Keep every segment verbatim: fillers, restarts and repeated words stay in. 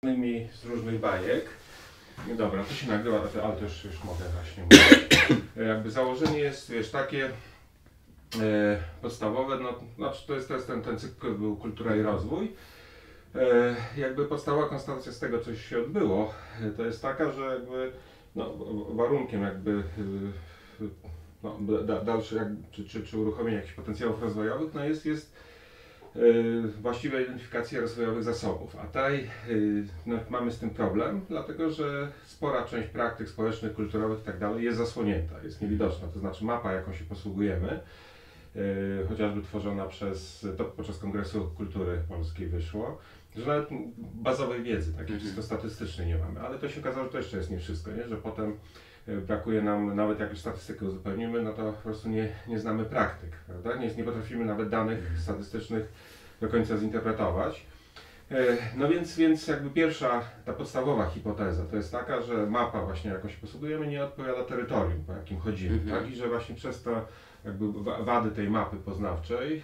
różnymi, z różnych bajek. No dobra, to się nagrywa, ale to już, już mogę właśnie mówić. Jakby założenie jest, wiesz, takie e, podstawowe, no, znaczy to jest, to jest ten, ten cykl był Kultura i Rozwój. E, jakby podstawowa konstatacja z tego, co się odbyło, to jest taka, że jakby no, warunkiem jakby no, da, dalsze, jak, czy, czy, czy uruchomienie jakichś potencjałów rozwojowych, no jest, jest yy, właściwa identyfikacja rozwojowych zasobów. A tutaj yy, no, mamy z tym problem, dlatego że spora część praktyk społecznych, kulturowych i tak dalej jest zasłonięta, jest niewidoczna. To znaczy mapa, jaką się posługujemy, yy, chociażby tworzona przez, to podczas Kongresu Kultury Polskiej wyszło, że nawet bazowej wiedzy, takiej mm-hmm. czysto statystycznej nie mamy, ale to się okazało, że to jeszcze jest nie wszystko, nie? Że potem brakuje nam, nawet jak już statystykę uzupełnimy, no to po prostu nie, nie znamy praktyk, prawda? Nie, nie potrafimy nawet danych statystycznych do końca zinterpretować. No więc, więc jakby pierwsza, ta podstawowa hipoteza to jest taka, że mapa właśnie jakoś posługujemy nie odpowiada terytorium, po jakim chodzimy, mm-hmm. tak? I że właśnie przez to jakby wady tej mapy poznawczej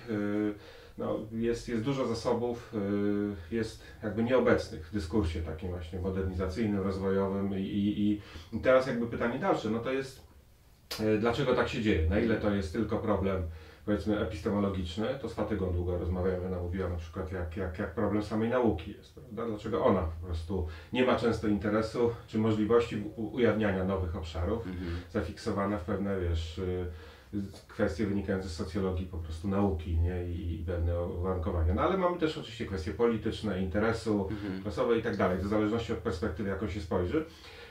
no, jest, jest dużo zasobów, jest jakby nieobecnych w dyskursie takim właśnie modernizacyjnym, rozwojowym i, i, i teraz jakby pytanie dalsze, no to jest dlaczego tak się dzieje, na ile to jest tylko problem powiedzmy epistemologiczny, to z Fatygą długo rozmawiamy, ona mówiła na przykład jak, jak, jak problem samej nauki jest, prawda? Dlaczego ona po prostu nie ma często interesu czy możliwości ujawniania nowych obszarów, mhm. zafiksowana w pewne, wiesz, kwestie wynikające z socjologii po prostu nauki, nie? I, i pewne uwarunkowania. No ale mamy też oczywiście kwestie polityczne, interesu, mhm. klasowe i tak dalej, w zależności od perspektywy, jaką się spojrzy.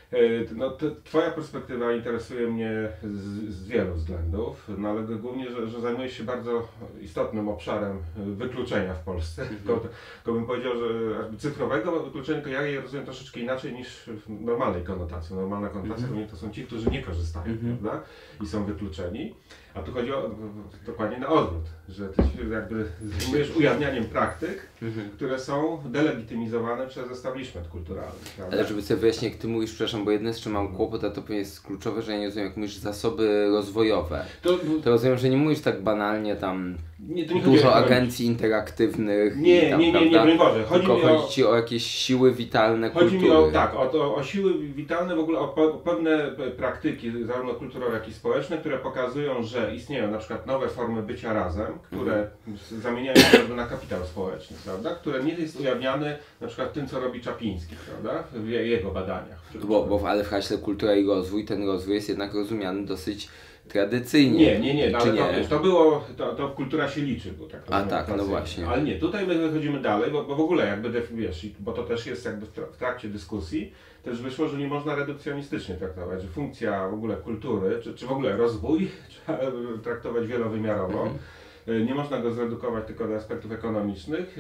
No, to, twoja perspektywa interesuje mnie z, z wielu względów, no ale głównie, że, że zajmujesz się bardzo istotnym obszarem wykluczenia w Polsce. Mm-hmm. Tylko, tylko bym powiedział, że jakby cyfrowego wykluczenia, to ja je rozumiem troszeczkę inaczej niż w normalnej konotacji. Normalna konotacja mm-hmm. to są ci, którzy nie korzystają, mm-hmm. prawda? I są wykluczeni. A tu chodzi o, dokładnie na odwrót, że ty się jakby zajmujesz ujawnianiem praktyk, mhm. które są delegitymizowane przez establishment kulturalny. Prawda? Ale żeby sobie wyjaśnić, jak ty mówisz, przepraszam, bo jedno z czym mam kłopot, a to pewnie jest kluczowe, że ja nie rozumiem, jak mówisz zasoby rozwojowe. To, to rozumiem, że nie mówisz tak banalnie tam nie, to nie dużo agencji interaktywnych. Nie, tam, nie, nie, nie, nie, Boże. Chodzi tylko mi o, chodzi ci o jakieś siły witalne chodzi kultury. Chodzi mi o, tak, o, o siły witalne, w ogóle o, o pewne praktyki, zarówno kulturowe, jak i społeczne, które pokazują, że istnieją na przykład nowe formy bycia razem, które mhm. zamieniają się na kapitał społeczny, prawda? Które nie jest ujawniany na przykład w tym, co robi Czapiński, prawda? W jego badaniach. Bo, bo ale w haśle kultura i rozwój, ten rozwój jest jednak rozumiany dosyć tradycyjnie. Nie, nie, nie, no, ale to, wiesz, to było, to, to kultura się liczy, bo tak. A tak, no właśnie. Ale nie, tutaj my wychodzimy dalej, bo, bo w ogóle jakby, wiesz, bo to też jest jakby w trakcie dyskusji, też wyszło, że nie można redukcjonistycznie traktować, że funkcja w ogóle kultury, czy, czy w ogóle rozwój trzeba traktować wielowymiarowo. Mhm. Nie można go zredukować tylko do aspektów ekonomicznych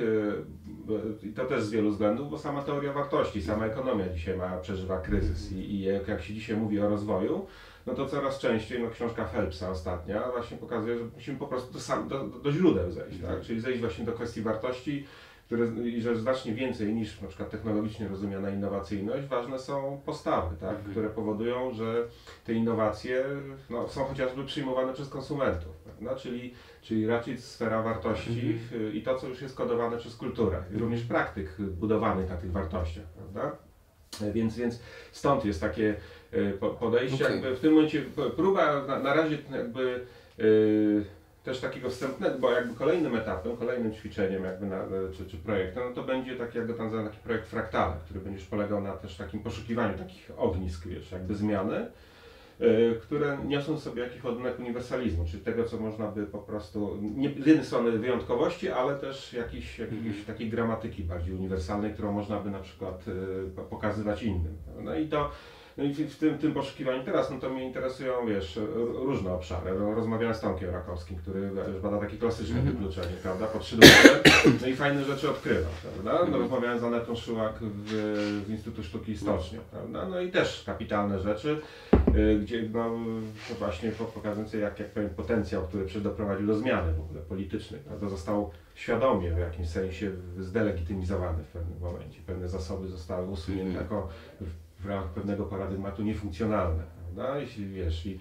i to też z wielu względów, bo sama teoria wartości, sama ekonomia dzisiaj ma, przeżywa kryzys i, i jak, jak się dzisiaj mówi o rozwoju, no to coraz częściej, no książka Phelpsa ostatnia właśnie pokazuje, że musimy po prostu do, sam, do, do źródeł zejść, tak? Czyli zejść właśnie do kwestii wartości, które, i że znacznie więcej niż na przykład technologicznie rozumiana innowacyjność, ważne są postawy, tak? Mhm. Które powodują, że te innowacje no, są chociażby przyjmowane przez konsumentów, prawda? Czyli, czyli raczej sfera wartości mhm. i to, co już jest kodowane przez kulturę, i również praktyk budowanych na tych wartościach, prawda? Więc, więc stąd jest takie podejście, okay. jakby w tym momencie próba na, na razie jakby yy, też takiego wstępnego, bo jakby kolejnym etapem, kolejnym ćwiczeniem jakby na, czy, czy projektem, no to będzie taki, jak go tam nazywam, taki projekt Fraktale, który będzie polegał na też takim poszukiwaniu takich ognisk, wiesz, jakby zmiany, yy, które niosą sobie jakiś ładunek uniwersalizmu, czyli tego, co można by po prostu, nie, z jednej strony wyjątkowości, ale też jakiejś, jakiejś mm. takiej gramatyki bardziej uniwersalnej, którą można by na przykład yy, pokazywać innym. No i to No i w tym, tym poszukiwaniu teraz, no to mnie interesują, wiesz, różne obszary. Rozmawiałem z Tomkiem Rakowskim, który już bada takie klasyczne mm. wykluczenie, prawda, pod szydłowem, no i fajne rzeczy odkrywa, prawda. No, rozmawiałem z Anetą Szyłak w, w Instytucie Sztuki i Stocznia, prawda, no i też kapitalne rzeczy, gdzie no właśnie pokazujące jak, jak pewien potencjał, który przecież doprowadził do zmiany w ogóle politycznej, prawda, został świadomie w jakimś sensie zdelegitymizowany w pewnym momencie. Pewne zasoby zostały usunięte mm. jako w ramach pewnego paradygmatu niefunkcjonalne, prawda? Jeśli wiesz, i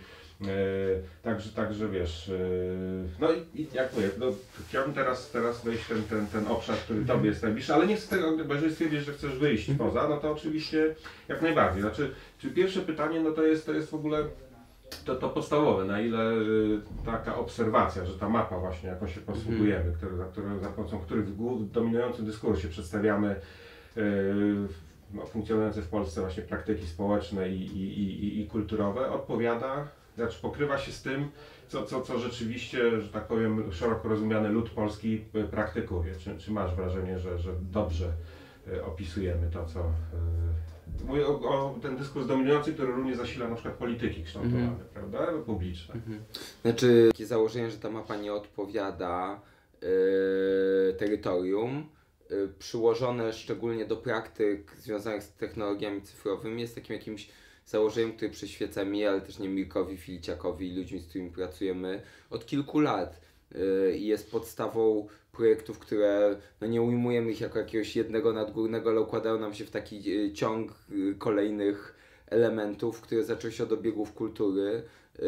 Także, także wiesz, no i, i jak mówię, no, chciałbym teraz, teraz wejść w ten, ten, ten obszar, który Tobie jest najbliższy, ale nie chcę tego, bo jeżeli stwierdzisz, że chcesz wyjść poza, no to oczywiście jak najbardziej. Znaczy, czy pierwsze pytanie, no to jest, to jest w ogóle to, to podstawowe, na ile taka obserwacja, że ta mapa właśnie, jaką się posługujemy, który, za, który, za pomocą których w dominującym dyskursie przedstawiamy no, funkcjonujące w Polsce właśnie praktyki społeczne i, i, i, i kulturowe, odpowiada, znaczy pokrywa się z tym, co, co, co rzeczywiście, że tak powiem, szeroko rozumiany lud polski praktykuje. Czy, czy masz wrażenie, że, że dobrze opisujemy to, co... Mówię o, o ten dyskurs dominujący, który również zasila na przykład polityki kształtowane, mm. prawda, publiczne. Mm-hmm. Znaczy, takie założenie, że ta mapa nie odpowiada yy, terytorium, przyłożone szczególnie do praktyk związanych z technologiami cyfrowymi, jest takim jakimś założeniem, które przyświeca mi, ale też nie Mirkowi Filiciakowi i ludźmi, z którymi pracujemy od kilku lat. I jest podstawą projektów, które no nie ujmujemy ich jako jakiegoś jednego nadgórnego, ale układają nam się w taki ciąg kolejnych elementów, które zaczęły się od obiegów kultury,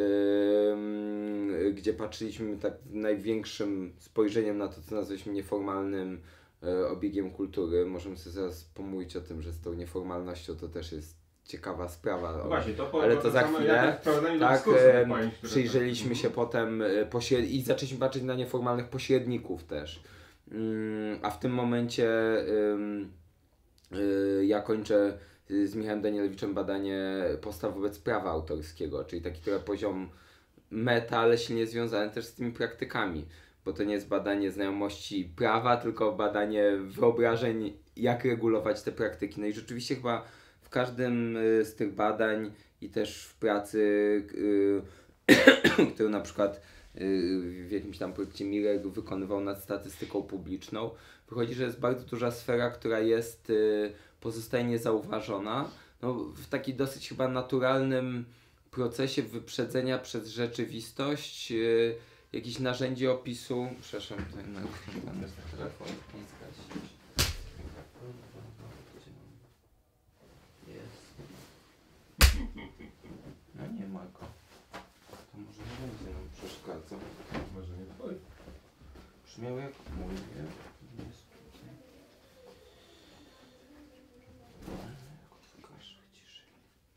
yy, gdzie patrzyliśmy tak największym spojrzeniem na to, co nazwaliśmy nieformalnym obiegiem kultury. Możemy sobie zaraz pomówić o tym, że z tą nieformalnością to też jest ciekawa sprawa. No właśnie, to po, ale to, to za chwilę. Tak, e, pojęć, przyjrzeliśmy tak. się potem pośred... i zaczęliśmy patrzeć na nieformalnych pośredników też. Ym, a w tym momencie ym, y, ja kończę z Michałem Danielowiczem badanie postaw wobec prawa autorskiego, czyli taki trochę poziom meta, ale silnie związany też z tymi praktykami. Bo to nie jest badanie znajomości prawa, tylko badanie wyobrażeń, jak regulować te praktyki. No i rzeczywiście chyba w każdym z tych badań i też w pracy, yy, którą na przykład yy, w jakimś tam projekcie Mirek wykonywał nad statystyką publiczną, wychodzi, że jest bardzo duża sfera, która jest, yy, pozostaje niezauważona. No, w takim dosyć chyba naturalnym procesie wyprzedzenia przez rzeczywistość, yy, jakieś narzędzie opisu. Przepraszam, tutaj na telefon nie zgasić. Jest. No nie ma go. To może nie będzie nam przeszkadzał. Może nie twój. Brzmiał jak mój, nie? Jest tutaj. Jak odkażę ciszej.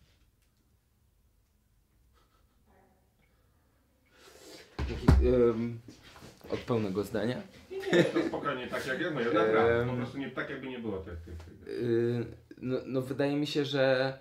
Taki, um, od pełnego zdania. Nie, to spokojnie, tak jak ja mówię, naprawdę, po prostu nie, tak jakby nie było tych... tych, tych. Yy, no, no wydaje mi się, że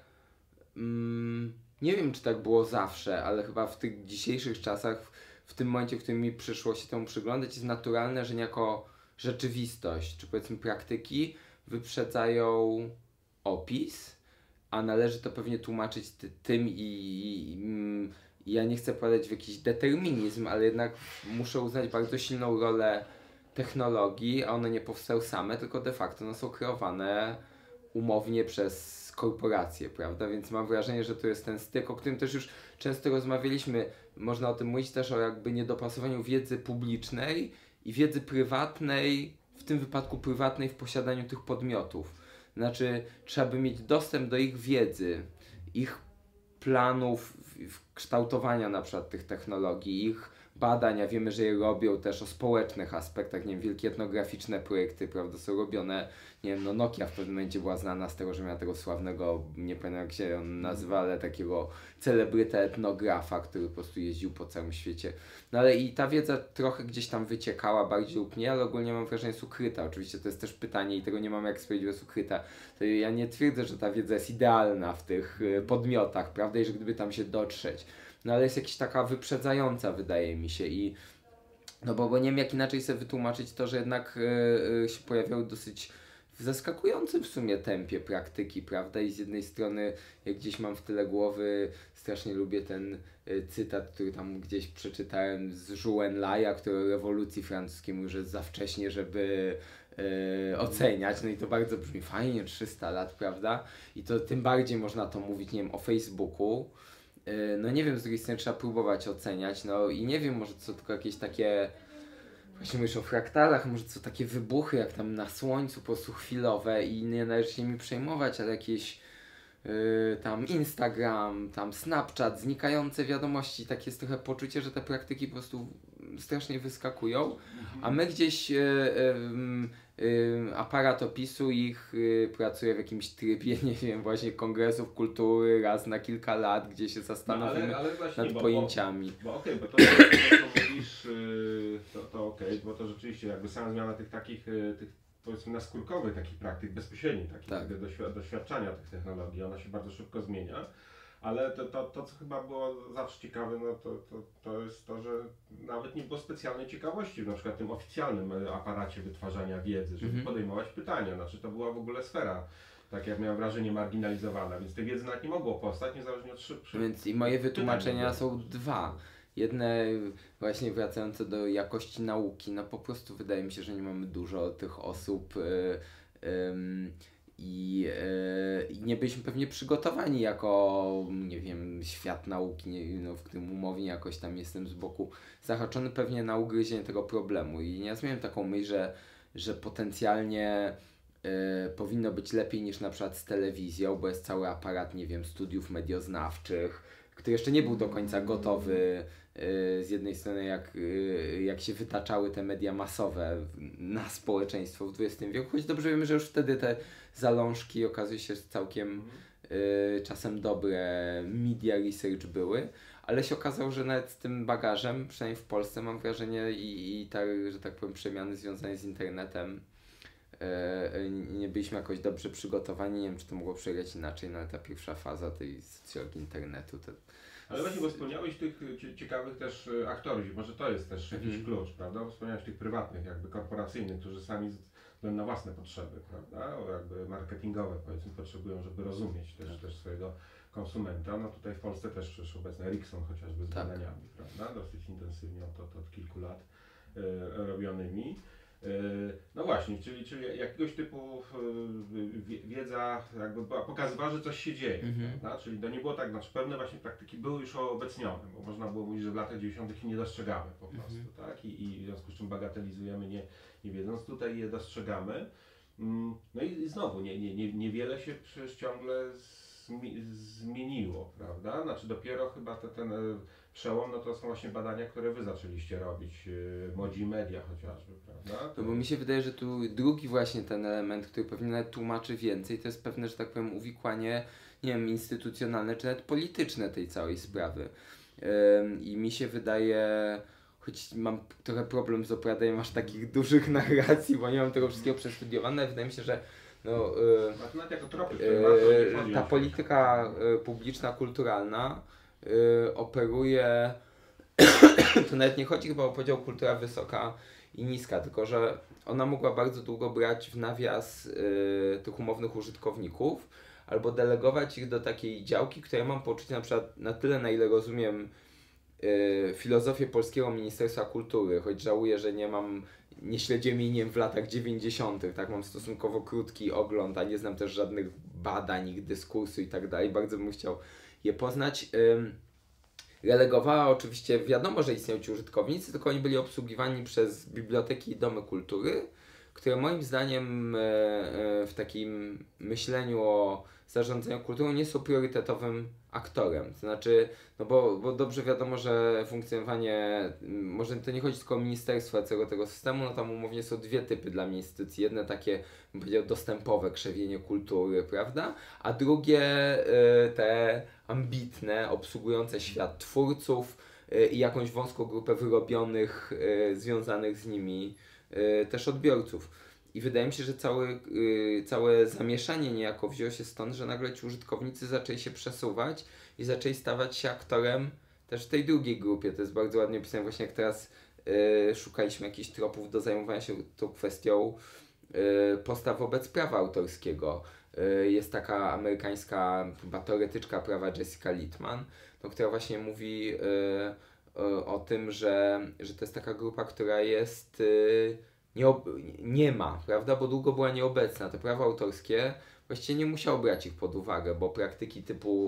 mm, nie wiem, czy tak było zawsze, ale chyba w tych dzisiejszych czasach, w, w tym momencie, w którym mi przyszło się temu przyglądać, jest naturalne, że niejako rzeczywistość, czy powiedzmy praktyki wyprzedzają opis, a należy to pewnie tłumaczyć ty, tym i, i, i ja nie chcę popadać w jakiś determinizm, ale jednak muszę uznać bardzo silną rolę technologii, a one nie powstały same, tylko de facto no, są kreowane umownie przez korporacje, prawda? Więc mam wrażenie, że to jest ten styk, o którym też już często rozmawialiśmy. Można o tym mówić też o jakby niedopasowaniu wiedzy publicznej i wiedzy prywatnej, w tym wypadku prywatnej w posiadaniu tych podmiotów. Znaczy, trzeba by mieć dostęp do ich wiedzy, ich planów kształtowania na przykład tych technologii, ich badań, a wiemy, że je robią też o społecznych aspektach, nie wiem, wielkie etnograficzne projekty, prawda, są robione, nie wiem, no Nokia w pewnym momencie była znana z tego, że miała tego sławnego, nie pamiętam jak się on nazywa, ale takiego celebrytę etnografa, który po prostu jeździł po całym świecie. No ale i ta wiedza trochę gdzieś tam wyciekała bardziej lub nie, ale ogólnie mam wrażenie, jest ukryta. Oczywiście to jest też pytanie i tego nie mam jak powiedzieć, jest ukryta. To ja nie twierdzę, że ta wiedza jest idealna w tych podmiotach, prawda, i że gdyby tam się dotrzeć. No ale jest jakaś taka wyprzedzająca, wydaje mi się, i no bo, bo nie wiem jak inaczej sobie wytłumaczyć to, że jednak yy, yy, się pojawiały dosyć w zaskakującym w sumie tempie praktyki, prawda, i z jednej strony jak gdzieś mam w tyle głowy, strasznie lubię ten y, cytat, który tam gdzieś przeczytałem z Jules Laja, który o rewolucji francuskiej mówił, że jest za wcześnie, żeby Yy, oceniać, no i to bardzo brzmi fajnie, trzysta lat, prawda, i to tym bardziej można to mówić, nie wiem, o Facebooku. No nie wiem, z drugiej strony trzeba próbować oceniać, no i nie wiem, może to są tylko jakieś takie, właśnie mówisz o fraktalach, może to są takie wybuchy jak tam na słońcu, po prostu chwilowe i nie należy się nimi przejmować, ale jakieś Yy, tam Instagram, tam Snapchat, znikające wiadomości, takie jest trochę poczucie, że te praktyki po prostu strasznie wyskakują, a my gdzieś yy, yy, yy, aparat opisu ich yy, pracuje w jakimś trybie, nie wiem, właśnie kongresów kultury raz na kilka lat, gdzie się zastanowimy no, ale, ale właśnie, nad bo, pojęciami. Bo, bo okej, okay, bo to, to, to mówisz, yy, to, to okej, okay, bo to rzeczywiście jakby sama zmiana tych takich, yy, tych powiedzmy naskórkowych takich praktyk, bezpośrednich takich tak. doświ- doświadczania tych technologii, ona się bardzo szybko zmienia, ale to, to, to co chyba było zawsze ciekawe, no to, to, to jest to, że nawet nie było specjalnej ciekawości w na przykład tym oficjalnym aparacie wytwarzania wiedzy, żeby mhm. podejmować pytania, znaczy to była w ogóle sfera, tak jak miałem wrażenie, marginalizowana, więc tej wiedzy nawet nie mogło powstać, niezależnie od szybszych. Więc i moje wytłumaczenia są dwa. Jedne właśnie wracające do jakości nauki, no po prostu wydaje mi się, że nie mamy dużo tych osób yy, yy, i yy, nie byliśmy pewnie przygotowani jako, nie wiem, świat nauki, nie, no, w którym umownie jakoś tam jestem z boku zahaczony pewnie na ugryzienie tego problemu i ja miałem taką myśl, że, że potencjalnie yy, powinno być lepiej niż na przykład z telewizją, bo jest cały aparat, nie wiem, studiów medioznawczych, który jeszcze nie był do końca gotowy yy, z jednej strony jak, yy, jak się wytaczały te media masowe na społeczeństwo w dwudziestym wieku, choć dobrze wiemy, że już wtedy te zalążki okazuje się całkiem yy, czasem dobre media research były, ale się okazało, że nawet z tym bagażem, przynajmniej w Polsce mam wrażenie i, i tak, że tak powiem, przemiany związane z internetem Yy, nie byliśmy jakoś dobrze przygotowani, nie wiem czy to mogło przebiegać inaczej, no ale ta pierwsza faza tej socjologii internetu to... Ale właśnie, bo wspomniałeś tych ciekawych też aktorów, może to jest też jakiś mm. klucz, prawda? Bo wspomniałeś tych prywatnych, jakby korporacyjnych, którzy sami z względu na własne potrzeby, prawda? O, jakby marketingowe powiedzmy potrzebują, żeby rozumieć też, tak. też swojego konsumenta. No tutaj w Polsce też przecież obecny Ericsson chociażby z tak. badaniami, prawda? Dosyć intensywnie od, od, od kilku lat y, robionymi. No właśnie, czyli, czyli jakiegoś typu wiedza jakby pokazywała, że coś się dzieje, mm-hmm. prawda? Czyli to nie było tak, znaczy pewne właśnie praktyki były już obecnione, bo można było mówić, że w latach dziewięćdziesiątych nie dostrzegamy po prostu, mm-hmm. tak? I, I w związku z czym bagatelizujemy nie, nie wiedząc, tutaj je dostrzegamy. No i znowu, nie, nie, nie, niewiele się przecież ciągle zmi, zmieniło, prawda? Znaczy dopiero chyba te, ten przełom, no to są właśnie badania, które wy zaczęliście robić, yy, Młodzi Media chociażby, prawda? To... No bo mi się wydaje, że tu drugi właśnie ten element, który pewnie nawet tłumaczy więcej, to jest pewne, że tak powiem, uwikłanie, nie wiem, instytucjonalne czy nawet polityczne tej całej sprawy. Yy, I mi się wydaje, choć mam trochę problem z opowiadaniem aż takich dużych narracji, bo nie mam tego wszystkiego przestudiowane, ale wydaje mi się, że no, yy, jako tropy, yy, ta polityka yy, publiczna, kulturalna Yy, operuje, to nawet nie chodzi chyba o podział kultura wysoka i niska, tylko że ona mogła bardzo długo brać w nawias yy, tych umownych użytkowników albo delegować ich do takiej działki, która mam poczucie na przykład na tyle, na ile rozumiem yy, filozofię polskiego Ministerstwa Kultury, choć żałuję, że nie mam, nie śledziłem jej nie wiem, w latach dziewięćdziesiątych, tak, mam stosunkowo krótki ogląd, a nie znam też żadnych badań, ich dyskursu i tak dalej, bardzo bym chciał je poznać. Relegowała oczywiście, wiadomo, że istnieją ci użytkownicy, tylko oni byli obsługiwani przez biblioteki i domy kultury, które moim zdaniem w takim myśleniu o zarządzaniu kulturą nie są priorytetowym aktorem. To znaczy, no bo, bo dobrze wiadomo, że funkcjonowanie, może to nie chodzi tylko o ministerstwo całego tego systemu, no tam umownie są dwie typy dla mnie instytucji. Jedne takie, bym powiedział, dostępowe, krzewienie kultury, prawda? A drugie y, te ambitne, obsługujące świat twórców y, i jakąś wąską grupę wyrobionych, y, związanych z nimi y, też odbiorców. I wydaje mi się, że cały, yy, całe zamieszanie niejako wzięło się stąd, że nagle ci użytkownicy zaczęli się przesuwać i zaczęli stawać się aktorem też w tej drugiej grupie. To jest bardzo ładnie opisane właśnie, jak teraz yy, szukaliśmy jakichś tropów do zajmowania się tą kwestią yy, postaw wobec prawa autorskiego. Yy, jest taka amerykańska chyba teoretyczka prawa Jessica Litman, no, która właśnie mówi yy, yy, o tym, że, że to jest taka grupa, która jest... Yy, Nie, ob- nie ma, prawda, bo długo była nieobecna. Te prawa autorskie właściwie nie musiało brać ich pod uwagę, bo praktyki typu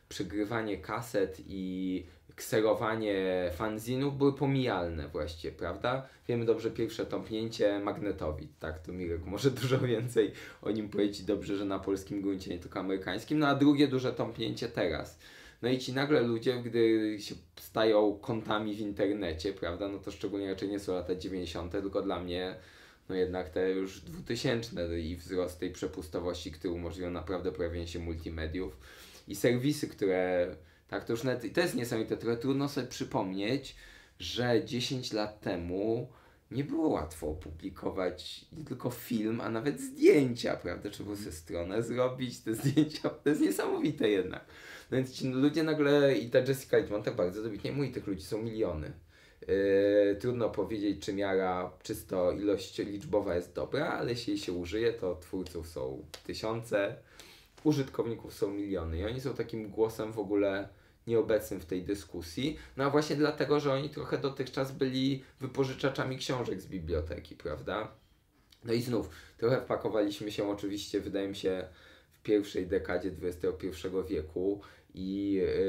przegrywanie kaset i kserowanie fanzinów były pomijalne właściwie, prawda? Wiemy dobrze pierwsze tąpnięcie magnetowid, tak? To Mirek może dużo więcej o nim powiedzieć, dobrze, że na polskim gruncie, nie tylko amerykańskim. No a drugie duże tąpnięcie teraz. No i ci nagle ludzie, gdy się stają kontami w internecie, prawda? No to szczególnie raczej nie są lata dziewięćdziesiąte, tylko dla mnie no jednak te już dwutysięczne i wzrost tej przepustowości, który umożliwią naprawdę pojawienie się multimediów i serwisy, które tak to już nawet, to jest niesamowite, trochę trudno sobie przypomnieć, że dziesięć lat temu nie było łatwo opublikować nie tylko film, a nawet zdjęcia, prawda? Trzeba było sobie stronę zrobić, te zdjęcia, to jest niesamowite jednak. No więc ci ludzie nagle, i ta Jessica Litman tak bardzo dobitnie mówi, tych ludzi są miliony. Yy, trudno powiedzieć, czy miara czysto ilość liczbowa jest dobra, ale jeśli jej się użyje, to twórców są tysiące, użytkowników są miliony i oni są takim głosem w ogóle nieobecnym w tej dyskusji, no a właśnie dlatego, że oni trochę dotychczas byli wypożyczaczami książek z biblioteki, prawda? No i znów, trochę wpakowaliśmy się oczywiście, wydaje mi się, w pierwszej dekadzie dwudziestego pierwszego wieku i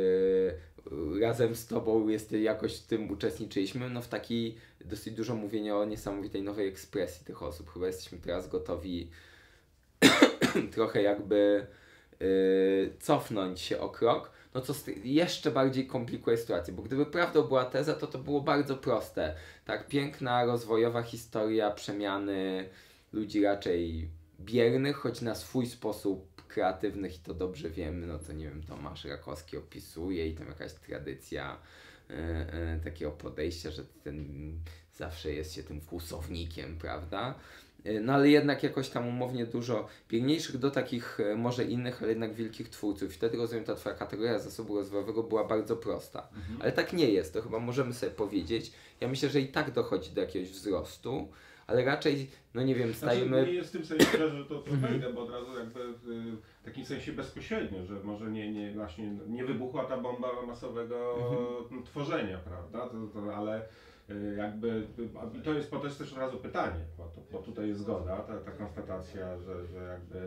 yy, razem z Tobą jest, jakoś w tym uczestniczyliśmy, no w taki dosyć dużo mówienia o niesamowitej nowej ekspresji tych osób. Chyba jesteśmy teraz gotowi trochę jakby yy, cofnąć się o krok, no co jeszcze bardziej komplikuje sytuację, bo gdyby prawdą była teza, to to było bardzo proste. Tak, piękna, rozwojowa historia przemiany ludzi raczej biernych, choć na swój sposób kreatywnych i to dobrze wiemy, no to nie wiem, Tomasz Rakowski opisuje i tam jakaś tradycja yy, yy, takiego podejścia, że ten zawsze jest się tym kłusownikiem, prawda? No ale jednak jakoś tam umownie dużo biegniejszych do takich może innych, ale jednak wielkich twórców. Wtedy rozumiem, ta twoja kategoria zasobu rozwojowego była bardzo prosta. Mhm. Ale tak nie jest, to chyba możemy sobie powiedzieć. Ja myślę, że i tak dochodzi do jakiegoś wzrostu, ale raczej, no nie wiem, stajemy... Znaczy, nie jest w tym sensie, że to, to wejdę, bo od razu jakby w takim sensie bezpośrednio, że może nie, nie, właśnie nie wybuchła ta bomba masowego mhm. tworzenia, prawda? To, to, ale jakby, to jest, to jest też od razu pytanie, bo, to, bo tutaj jest zgoda, ta, ta konstatacja, że, że jakby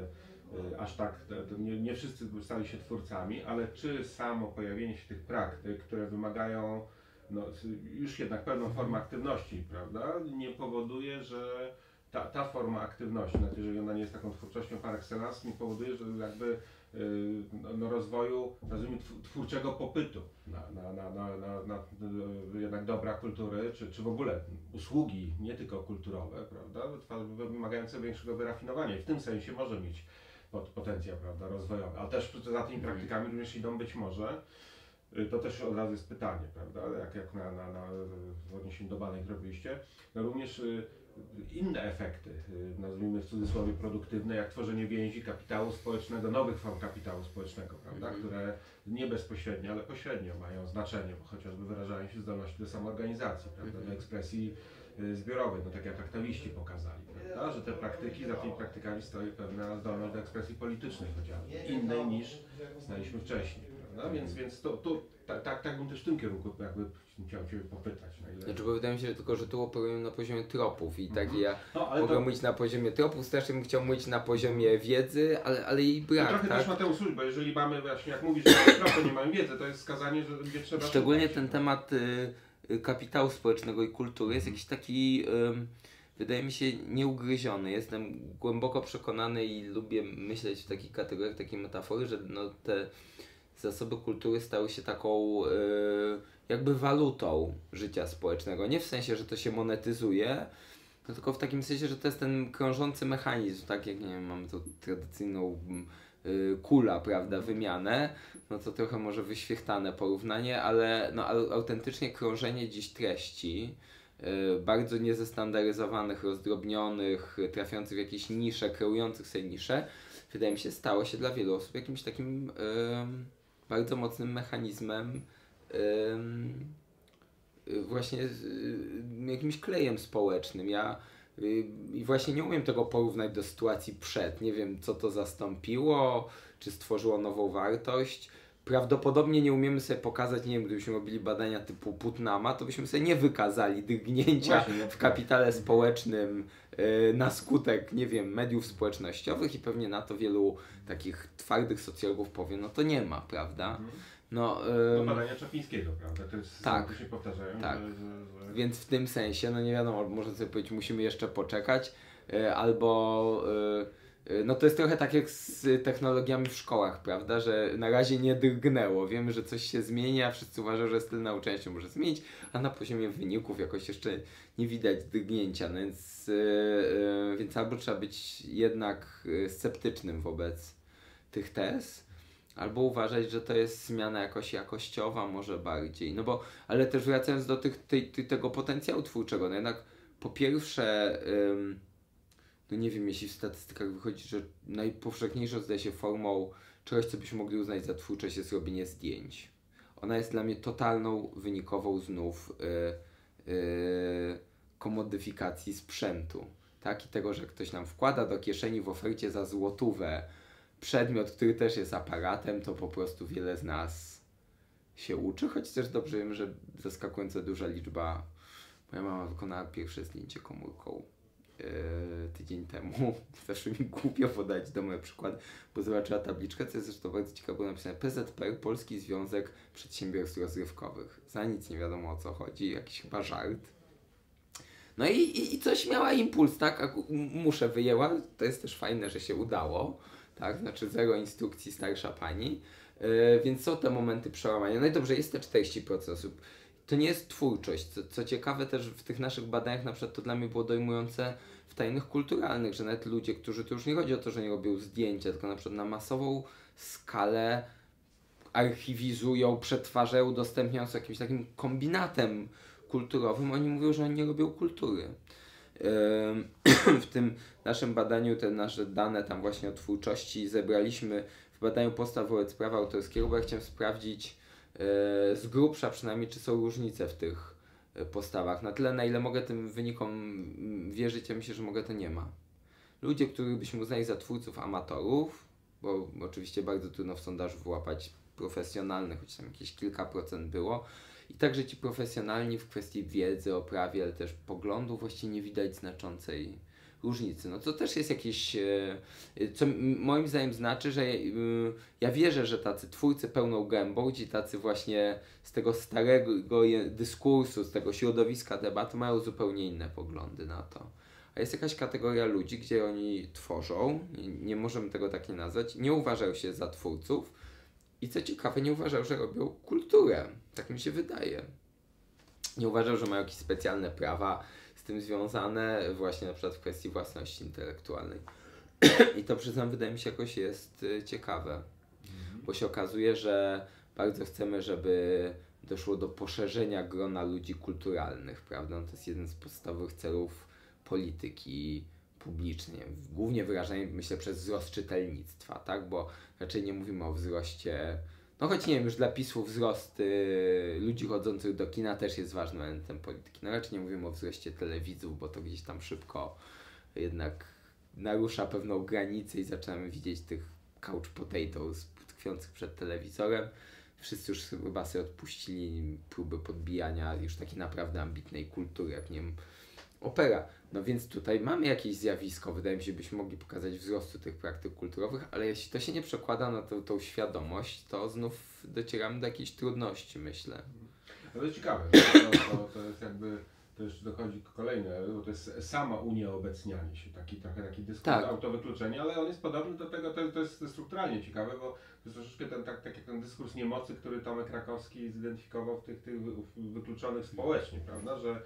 aż tak, nie, nie wszyscy stali się twórcami, ale czy samo pojawienie się tych praktyk, które wymagają no, już jednak pewną formę aktywności, prawda, nie powoduje, że ta, ta forma aktywności, nawet jeżeli ona nie jest taką twórczością par excellence, nie powoduje, że jakby no, no rozwoju, nazwijmy, twórczego popytu na, na, na, na, na, na jednak dobra kultury, czy, czy w ogóle usługi, nie tylko kulturowe, prawda, wymagające większego wyrafinowania i w tym sensie może mieć potencjał, prawda, rozwojowy, ale też za tymi praktykami również idą być może, to też od razu jest pytanie, prawda, jak, jak na, na, na, w odniesieniu do badań, które robiliście, no również inne efekty, nazwijmy w cudzysłowie produktywne, jak tworzenie więzi kapitału społecznego, nowych form kapitału społecznego, prawda, mm-hmm. które nie bezpośrednio, ale pośrednio mają znaczenie, bo chociażby wyrażają się zdolności do samoorganizacji, prawda, mm-hmm. do ekspresji zbiorowej, no tak jak aktywiści pokazali, prawda, że te praktyki, za tymi praktykami stoi pewna zdolność do ekspresji politycznej chociażby, innej niż znaliśmy wcześniej, prawda, więc, więc to, to tak, tak, tak bym też w tym kierunku jakby chciał Cię popytać. Na ile... Znaczy, bo wydaje mi się, że tylko, że tu operujemy na poziomie tropów i tak ja no, mogę to... mówić na poziomie tropów, strasznie bym chciał mówić na poziomie wiedzy, ale, ale jej brak. To trochę tak? też Mateusz, bo jeżeli mamy właśnie, jak mówisz, że naprawdę nie mamy wiedzy, to jest skazanie, że będzie trzeba... Szczególnie szukać. Ten temat y, kapitału społecznego i kultury jest jakiś taki, y, wydaje mi się, nieugryziony. Jestem głęboko przekonany i lubię myśleć w takich kategoriach, takiej metafory, że no, te zasoby kultury stały się taką y, jakby walutą życia społecznego. Nie w sensie, że to się monetyzuje, no tylko w takim sensie, że to jest ten krążący mechanizm, tak jak, nie wiem, mamy tu tradycyjną y, kula, prawda, wymianę, no to trochę może wyświechtane porównanie, ale no, autentycznie krążenie dziś treści, y, bardzo niezestandaryzowanych, rozdrobnionych, trafiających w jakieś nisze, kreujących sobie nisze, wydaje mi się, stało się dla wielu osób jakimś takim y, bardzo mocnym mechanizmem, Yy, właśnie yy, jakimś klejem społecznym. Ja yy, i właśnie nie umiem tego porównać do sytuacji przed. Nie wiem, co to zastąpiło, czy stworzyło nową wartość. prawdopodobnie nie umiemy sobie pokazać, nie wiem, gdybyśmy robili badania typu Putnama, to byśmy sobie nie wykazali drgnięcia Właśnie, no, w kapitale społecznym yy, na skutek, nie wiem, mediów społecznościowych i pewnie na to wielu takich twardych socjologów powie, no to nie ma, prawda? Mhm. No, To ym, badania Czaplińskiego, prawda? To jest, tak, to się powtarzają, tak. że, że, że... Więc w tym sensie, no nie wiadomo, można sobie powiedzieć, musimy jeszcze poczekać, yy, albo yy, yy, no to jest trochę tak jak z technologiami w szkołach, prawda, że na razie nie drgnęło, wiemy, że coś się zmienia, wszyscy uważają, że styl nauczania się może zmienić, a na poziomie wyników jakoś jeszcze nie widać drgnięcia, no więc, yy, yy, więc albo trzeba być jednak yy, sceptycznym wobec tych tez, albo uważać, że to jest zmiana jakoś jakościowa może bardziej, no bo, ale też wracając do tych, tej, tej, tego potencjału twórczego, no jednak po pierwsze, ym, no nie wiem, jeśli w statystykach wychodzi, że najpowszechniejszą zdaje się formą czegoś, co byśmy mogli uznać za twórczość, jest robienie zdjęć. Ona jest dla mnie totalną wynikową znów yy, yy, komodyfikacji sprzętu, tak? I tego, że ktoś nam wkłada do kieszeni w ofercie za złotówę przedmiot, który też jest aparatem, to po prostu wiele z nas się uczy, choć też dobrze wiem, że zaskakująco duża liczba. Moja mama wykonała pierwsze zdjęcie komórką yy, tydzień temu. Zawsze mi głupio podać do mojego przykład, bo zobaczyła tabliczkę, co jest zresztą bardzo ciekawe, było napisane P Z P R, Polski Związek Przedsiębiorstw Rozrywkowych. Za nic nie wiadomo, o co chodzi, jakiś chyba żart. No i, i, i coś miała impuls, tak? A muszę wyjęła, to jest też fajne, że się udało. Tak, znaczy zero instrukcji, starsza pani, yy, więc są te momenty przełamania. No i dobrze, jest te czterdzieści procent osób. To nie jest twórczość. Co, co ciekawe też w tych naszych badaniach, na przykład to dla mnie było dojmujące w tajnych kulturalnych, że nawet ludzie, którzy, to już nie chodzi o to, że nie robią zdjęcia, tylko na przykład na masową skalę archiwizują, przetwarzają, udostępniają z jakimś takim kombinatem kulturowym, oni mówią, że oni nie robią kultury. W tym naszym badaniu te nasze dane tam właśnie o twórczości zebraliśmy w badaniu postaw wobec prawa autorskiego, bo ja chciałem sprawdzić yy, z grubsza przynajmniej, czy są różnice w tych postawach. Na tyle, na ile mogę tym wynikom wierzyć, ja myślę, że mogę, to nie ma. Ludzie, których byśmy uznali za twórców amatorów, bo oczywiście bardzo trudno w sondażu wyłapać profesjonalnych, choć tam jakieś kilka procent było, i także ci profesjonalni w kwestii wiedzy, oprawy, ale też poglądów właściwie nie widać znaczącej różnicy. No to też jest jakieś, co moim zdaniem znaczy, że ja wierzę, że tacy twórcy pełną gębą, ci tacy właśnie z tego starego dyskursu, z tego środowiska debaty mają zupełnie inne poglądy na to. A jest jakaś kategoria ludzi, gdzie oni tworzą, nie, nie możemy tego tak nie nazwać, nie uważają się za twórców, i co ciekawe, nie uważał, że robią kulturę. Tak mi się wydaje. Nie uważał, że mają jakieś specjalne prawa z tym związane, właśnie na przykład w kwestii własności intelektualnej. I to, przyznam, wydaje mi się jakoś jest ciekawe. Mhm. Bo się okazuje, że bardzo chcemy, żeby doszło do poszerzenia grona ludzi kulturalnych, prawda? No to jest jeden z podstawowych celów polityki publicznie, głównie wyrażanie, myślę, przez wzrost czytelnictwa, tak, bo raczej nie mówimy o wzroście, no choć nie wiem, już dla PiSu wzrost y, ludzi chodzących do kina też jest ważnym elementem polityki, no raczej nie mówimy o wzroście telewidzów, bo to gdzieś tam szybko jednak narusza pewną granicę i zaczynamy widzieć tych couch potatoes tkwiących przed telewizorem. Wszyscy już chyba sobie odpuścili próby podbijania już takiej naprawdę ambitnej kultury, jak nie wiem, opera. No więc tutaj mamy jakieś zjawisko, wydaje mi się, byśmy mogli pokazać wzrostu tych praktyk kulturowych, ale jeśli to się nie przekłada na tą, tą świadomość, to znów docieramy do jakiejś trudności, myślę. No to ciekawe, to, to, to jest jakby, to już dochodzi kolejne, bo to jest sama unieobecnianie się, taki trochę taki dyskurs, tak, autowykluczenie, ale on jest podobny do tego, to, to jest strukturalnie ciekawe, bo to jest troszeczkę ten, tak, tak jak ten dyskurs niemocy, który Tomek Krakowski zidentyfikował w tych, tych wykluczonych społecznie, prawda, że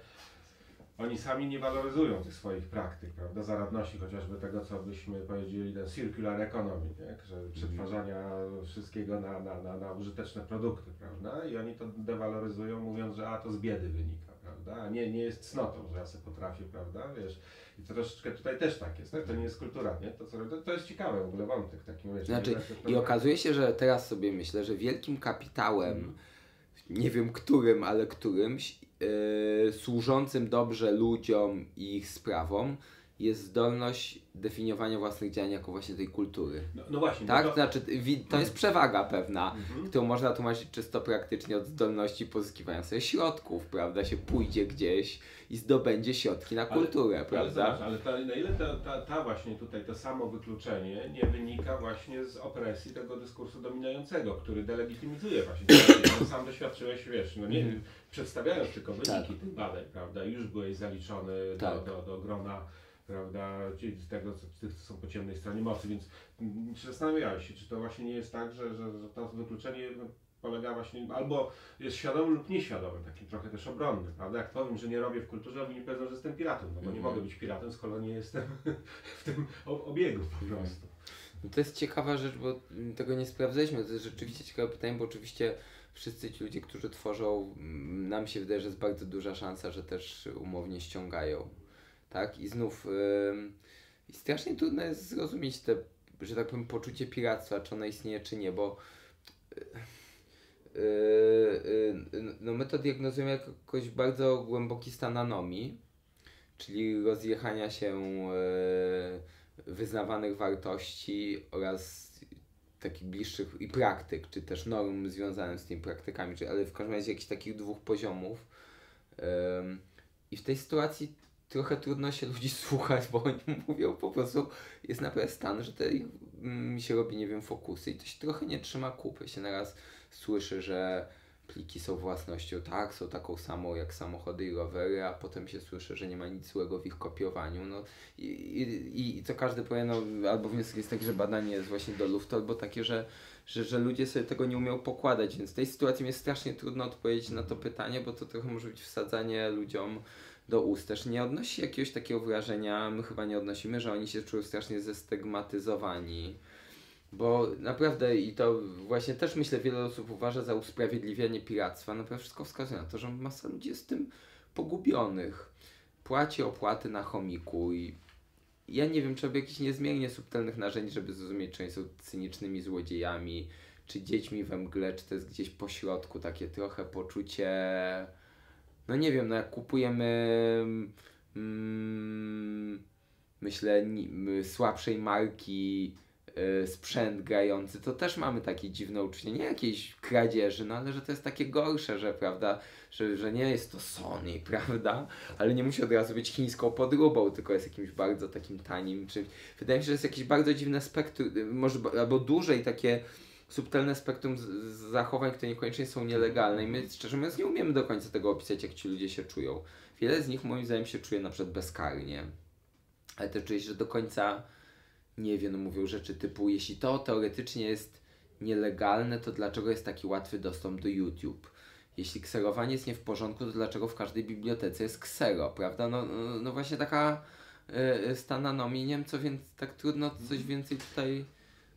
oni sami nie waloryzują tych swoich praktyk, prawda, zaradności chociażby tego, co byśmy powiedzieli, ten circular economy, nie? Że przetwarzania wszystkiego na, na, na, na użyteczne produkty, prawda, i oni to dewaloryzują, mówiąc, że a to z biedy wynika, prawda, a nie, nie jest cnotą, że ja sobie potrafię, prawda, wiesz, i to troszeczkę tutaj też tak jest, tak? To nie jest kultura, nie? To, co, to, to jest ciekawe w ogóle wątek w takim razie. Znaczy, i okazuje się, że teraz sobie myślę, że wielkim kapitałem, hmm. nie wiem którym, ale którymś, Yy, służącym dobrze ludziom i ich sprawom jest zdolność definiowania własnych działań jako właśnie tej kultury. No, no właśnie. Tak? No to... Znaczy, to jest przewaga pewna, mhm. którą można tłumaczyć czysto praktycznie od zdolności pozyskiwania sobie środków, prawda? Się pójdzie gdzieś i zdobędzie środki na kulturę, ale, prawda? Ale, zobacz, ale ta, na ile ta, ta, ta właśnie tutaj, to samo wykluczenie nie wynika właśnie z opresji tego dyskursu dominującego, który delegitymizuje właśnie no, sam doświadczyłeś, wiesz, no nie Mhm. przedstawiając tylko wyniki Tak. tych badań, prawda? Już byłeś zaliczony Tak. do, do, do grona, prawda, z tego, co, tych, co są po ciemnej stronie mocy, więc mm, zastanawiałeś się, czy to właśnie nie jest tak, że, że, że to wykluczenie polega właśnie, albo jest świadomym lub nieświadomym, takim trochę też obronnym, prawda? Jak powiem, że nie robię w kulturze, oni nie powiedzą, że jestem piratem, no bo nie Mhm. mogę być piratem, skoro nie jestem w tym o- obiegu po prostu. No to jest ciekawa rzecz, bo tego nie sprawdzaliśmy, to jest rzeczywiście ciekawe pytanie, bo oczywiście wszyscy ci ludzie, którzy tworzą, nam się wydaje, że jest bardzo duża szansa, że też umownie ściągają, tak? I znów yy, strasznie trudno jest zrozumieć te, że tak powiem, poczucie piractwa, czy ono istnieje, czy nie, bo yy, yy, no my to diagnozujemy jako jakoś bardzo głęboki stan anomii, czyli rozjechania się yy, wyznawanych wartości oraz takich bliższych i praktyk, czy też norm związanych z tymi praktykami, czy, ale w każdym razie jakichś takich dwóch poziomów. Ym, I w tej sytuacji trochę trudno się ludzi słuchać, bo oni mówią po prostu, jest naprawdę stan, że te ich, mi się robi, nie wiem, fokusy i to się trochę nie trzyma kupy. Się naraz słyszy, że pliki są własnością, tak, są taką samą jak samochody i rowery, a potem się słyszy, że nie ma nic złego w ich kopiowaniu. No i, i, i co każdy powie, no, albo wniosek jest taki, że badanie jest właśnie do luftu, albo takie, że, że, że ludzie sobie tego nie umieją pokładać, więc w tej sytuacji mi jest strasznie trudno odpowiedzieć na to pytanie, bo to trochę może być wsadzanie ludziom do ust. Też nie odnosi jakiegoś takiego wrażenia, my chyba nie odnosimy, że oni się czują strasznie zestygmatyzowani. Bo naprawdę, i to właśnie też myślę, wiele osób uważa za usprawiedliwianie piractwa, naprawdę wszystko wskazuje na to, że masa ludzi jest z tym pogubionych. Płaci opłaty na chomiku i ja nie wiem, trzeba jakichś niezmiernie subtelnych narzędzi, żeby zrozumieć, czy oni są cynicznymi złodziejami, czy dziećmi we mgle, czy to jest gdzieś po środku, takie trochę poczucie, no nie wiem, no jak kupujemy mm, myślę ni- słabszej marki sprzęt grający, to też mamy takie dziwne uczucie, nie jakiejś kradzieży, no ale że to jest takie gorsze, że prawda, że, że nie jest to Sony, prawda, ale nie musi od razu być chińską podróbą, tylko jest jakimś bardzo takim tanim czymś. Wydaje mi się, że jest jakieś bardzo dziwne spektrum, może albo duże i takie subtelne spektrum z, z zachowań, które niekoniecznie są nielegalne i my szczerze mówiąc nie umiemy do końca tego opisać, jak ci ludzie się czują. Wiele z nich moim zdaniem się czuje na przykład bezkarnie, ale też czuje się, że do końca nie wiem, no mówią rzeczy typu, jeśli to teoretycznie jest nielegalne, to dlaczego jest taki łatwy dostęp do YouTube? Jeśli kserowanie jest nie w porządku, to dlaczego w każdej bibliotece jest ksero, prawda? No, no, no właśnie taka y, stan anomii, nie wiem co, więc tak trudno coś więcej tutaj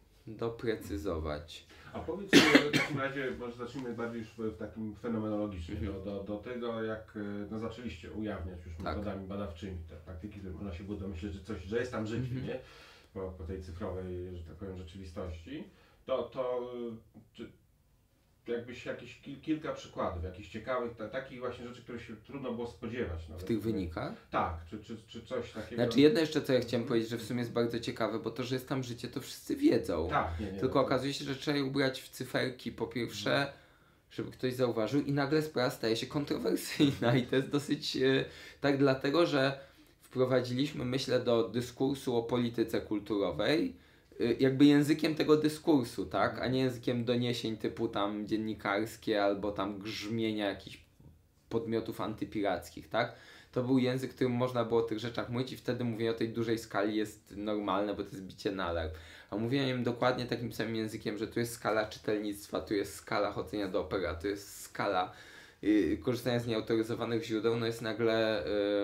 doprecyzować. A powiedz mi w takim razie, może zacznijmy bardziej już w, w takim fenomenologicznym, do, do, do tego jak no, zaczęliście ujawniać już Tak. metodami badawczymi te praktyki, które można się było domyśleć, że coś, że jest tam życie, Mhm. nie? Po, po tej cyfrowej, że tak powiem, rzeczywistości, to, to czy, jakbyś jakieś kil, kilka przykładów, jakichś ciekawych, ta, takich właśnie rzeczy, których się trudno było spodziewać. Nawet. W tych wynikach? Tak, czy, czy, czy coś takiego. Znaczy jedno jeszcze, co ja chciałem powiedzieć, że w sumie jest bardzo ciekawe, bo to, że jest tam życie, to wszyscy wiedzą. Tak, nie, nie. Tylko okazuje się, że trzeba je ubrać w cyferki, po pierwsze, żeby ktoś zauważył i nagle sprawa staje się kontrowersyjna i to jest dosyć e, tak dlatego, że wprowadziliśmy, myślę, do dyskursu o polityce kulturowej e, jakby językiem tego dyskursu, tak, a nie językiem doniesień typu tam dziennikarskie albo tam grzmienia jakichś podmiotów antypirackich, tak. To był język, którym można było o tych rzeczach mówić i wtedy mówienie o tej dużej skali jest normalne, bo to jest bicie na alarm. A mówię o nim dokładnie takim samym językiem, że tu jest skala czytelnictwa, tu jest skala chodzenia do opery, tu jest skala yy, korzystania z nieautoryzowanych źródeł, no jest nagle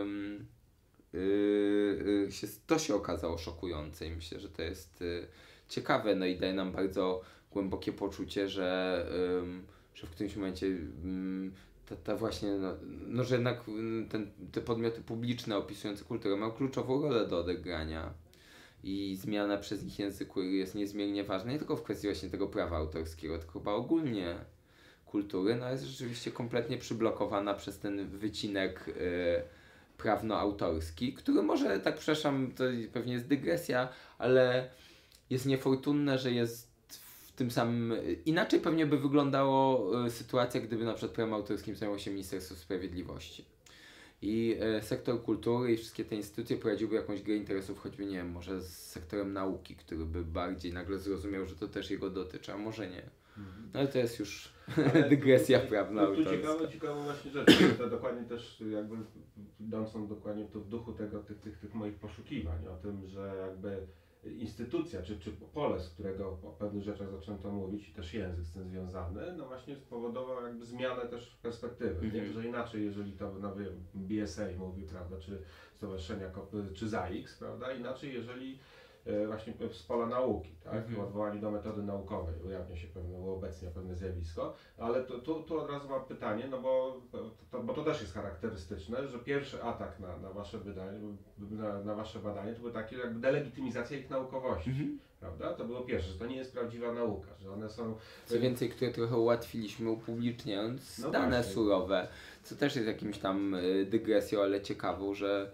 yy, yy, się, to się okazało szokujące i myślę, że to jest yy, ciekawe, no i daje nam bardzo głębokie poczucie, że, yy, że w którymś momencie yy, ta, ta właśnie, no, no że jednak ten, te podmioty publiczne opisujące kulturę mają kluczową rolę do odegrania i zmiana przez nich języku jest niezmiernie ważna, nie tylko w kwestii właśnie tego prawa autorskiego, tylko chyba ogólnie kultury, no jest rzeczywiście kompletnie przyblokowana przez ten wycinek y, prawnoautorski, który może, tak przepraszam, to pewnie jest dygresja, ale jest niefortunne, że jest w tym samym... Inaczej pewnie by wyglądało y, sytuacja, gdyby na przykład prawem autorskim zajęło się Ministerstwo Sprawiedliwości. I y, sektor kultury i wszystkie te instytucje prowadziłby jakąś grę interesów, choćby nie wiem, może z sektorem nauki, który by bardziej nagle zrozumiał, że to też jego dotyczy, a może nie. No ale to jest już dygresja prawna Tu, tu ciekawe, ciekawe właśnie rzeczy, to dokładnie też jakby idącą dokładnie to w duchu tego, tych, tych, tych moich poszukiwań, o tym, że jakby instytucja, czy, czy pole, z którego o pewnych rzeczach zaczęto mówić i też język z tym związany, no właśnie spowodował jakby zmianę też perspektywy, mm-hmm. nie? Że inaczej, jeżeli to no wiem, B S A mówi, prawda, czy Stowarzyszenia, czy Z A I X, prawda, inaczej jeżeli e, właśnie z pola nauki, tak, mm-hmm. odwołani do metody naukowej, ujawnia się pewne, uobecnia pewne zjawisko, ale tu, tu, tu od razu mam pytanie, no bo to, bo to też jest charakterystyczne, że pierwszy atak na, na wasze wydanie, na, na wasze badanie to był taki jakby delegitymizacja ich naukowości, mm-hmm. prawda? To było pierwsze, że to nie jest prawdziwa nauka, że one są... Co więcej, które trochę ułatwiliśmy upubliczniając no dane właśnie. Surowe, co też jest jakimś tam dygresją, ale ciekawą, że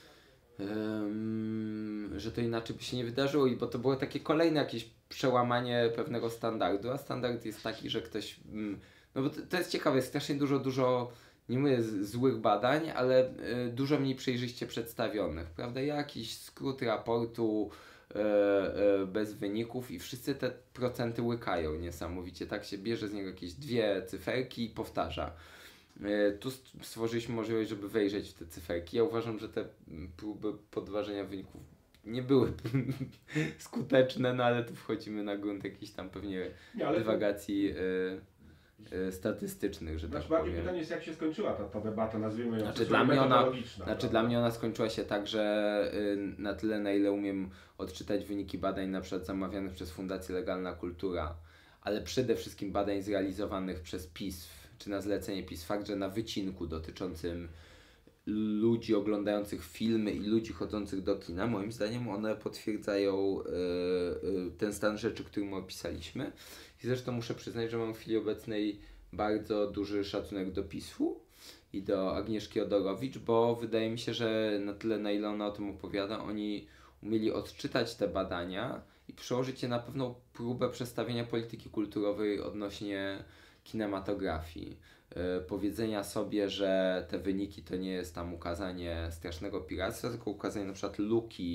Um, że to inaczej by się nie wydarzyło, i bo to było takie kolejne jakieś przełamanie pewnego standardu, a standard jest taki, że ktoś, um, no bo to, to jest ciekawe, jest strasznie dużo, dużo, nie mówię z, złych badań, ale y, dużo mniej przejrzyście przedstawionych, prawda, jakiś skrót raportu y, y, bez wyników i wszyscy te procenty łykają niesamowicie, tak się bierze z niego jakieś dwie cyferki i powtarza. Tu stworzyliśmy możliwość, żeby wejrzeć w te cyferki. Ja uważam, że te próby podważenia wyników nie były skuteczne, no ale tu wchodzimy na grunt jakichś tam pewnie nie, dywagacji to... y, y, statystycznych, że znaczy, tak bardziej powiem. pytanie jest, jak się skończyła ta, ta debata, nazwijmy ją znaczy, dla mnie ona, znaczy dla mnie ona skończyła się tak, że y, na tyle, na ile umiem odczytać wyniki badań na przykład zamawianych przez Fundację Legalna Kultura, ale przede wszystkim badań zrealizowanych przez P I S F, czy na zlecenie P I S F, fakt, że na wycinku dotyczącym ludzi oglądających filmy i ludzi chodzących do kina, moim zdaniem one potwierdzają y, y, ten stan rzeczy, który my opisaliśmy. I zresztą muszę przyznać, że mam w chwili obecnej bardzo duży szacunek do P I S F-u i do Agnieszki Odorowicz, bo wydaje mi się, że na tyle, na ile ona o tym opowiada, oni umieli odczytać te badania i przełożyć je na pewną próbę przedstawienia polityki kulturowej odnośnie kinematografii. Yy, powiedzenia sobie, że te wyniki to nie jest tam ukazanie strasznego piractwa, tylko ukazanie na przykład luki,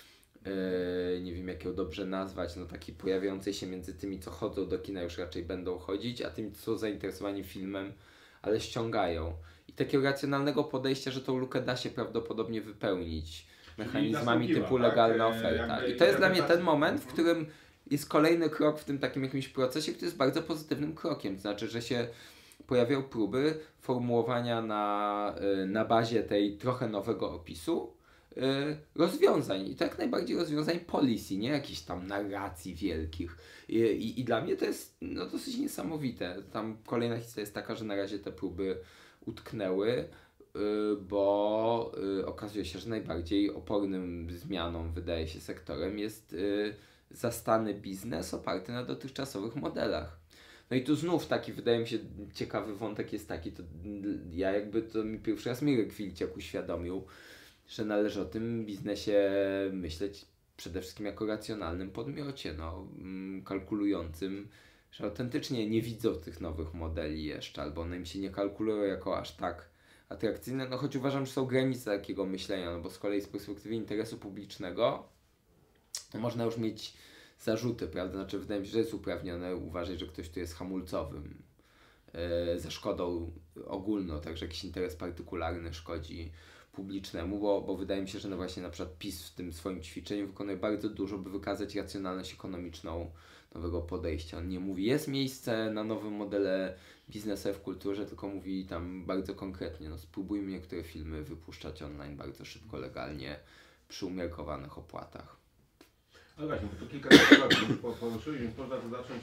yy, nie wiem jak ją dobrze nazwać, no takiej pojawiającej się między tymi, co chodzą do kina, już raczej będą chodzić, a tymi, co są zainteresowani filmem, ale ściągają. I takiego racjonalnego podejścia, że tą lukę da się prawdopodobnie wypełnić mechanizmami typu tak? legalna oferta. I to jest dla mnie ten moment, w którym jest kolejny krok w tym takim jakimś procesie, który jest bardzo pozytywnym krokiem. To znaczy, że się pojawiają próby formułowania na, na bazie tej trochę nowego opisu yy, rozwiązań. I to jak najbardziej rozwiązań policy, nie jakichś tam narracji wielkich. I, i, i dla mnie to jest no, dosyć niesamowite. Tam kolejna historia jest taka, że na razie te próby utknęły, Yy, bo yy, okazuje się, że najbardziej opornym zmianom, wydaje się, sektorem jest yy, zastany biznes oparty na dotychczasowych modelach. No i tu znów taki, wydaje mi się, ciekawy wątek jest taki, to ja jakby to mi pierwszy raz Mirek Wilciak uświadomił, że należy o tym biznesie myśleć przede wszystkim jako racjonalnym podmiocie, no, mm, kalkulującym, że autentycznie nie widzą tych nowych modeli jeszcze, albo one im się nie kalkulują jako aż tak atrakcyjne, no choć uważam, że są granice takiego myślenia, no bo z kolei z perspektywy interesu publicznego no można już mieć zarzuty, prawda, znaczy wydaje mi się, że jest uprawnione uważać, że ktoś tu jest hamulcowym yy, ze szkodą ogólną, także jakiś interes partykularny szkodzi publicznemu, bo, bo wydaje mi się, że no właśnie na przykład P I S F w tym swoim ćwiczeniu wykonuje bardzo dużo, by wykazać racjonalność ekonomiczną nowego podejścia. On nie mówi, jest miejsce na nowe modele biznesowe w kulturze, tylko mówi tam bardzo konkretnie, no spróbujmy niektóre filmy wypuszczać online bardzo szybko, legalnie, przy umiarkowanych opłatach. Ale właśnie, bo to kilka tematów poruszyli, więc można to zacząć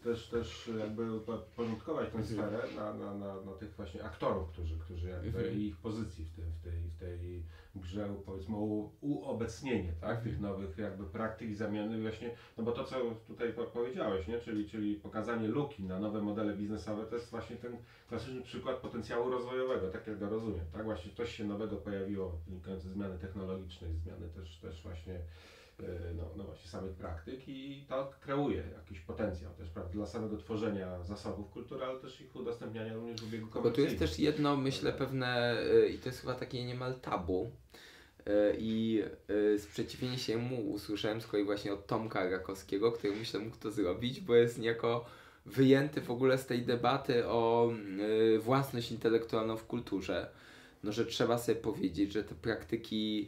też, też jakby porządkować tę Mhm. sferę na, na, na, na tych właśnie aktorów, którzy, którzy jakby Mhm. i ich pozycji w, tym, w, tej, w tej grze, powiedzmy u, uobecnienie, tak, Mhm. tych nowych jakby praktyk i zamiany właśnie, no bo to co tutaj po- powiedziałeś, nie, czyli, czyli pokazanie luki na nowe modele biznesowe, to jest właśnie ten klasyczny przykład potencjału rozwojowego, tak jak go rozumiem, tak, właśnie coś się nowego pojawiło, wynikające z zmiany technologicznej, zmiany też, też właśnie No, no właśnie samych praktyk i to kreuje jakiś potencjał też, prawda, dla samego tworzenia zasobów kultury, ale też ich udostępniania również w obiegu Bo tu komercyjnym. jest też jedno, myślę, pewne y, i to jest chyba takie niemal tabu y, i y, sprzeciwienie się mu usłyszałem z kolei właśnie od Tomka Rakowskiego, który myślę mógł to zrobić, bo jest niejako wyjęty w ogóle z tej debaty o y, własność intelektualną w kulturze. No, że trzeba sobie powiedzieć, że te praktyki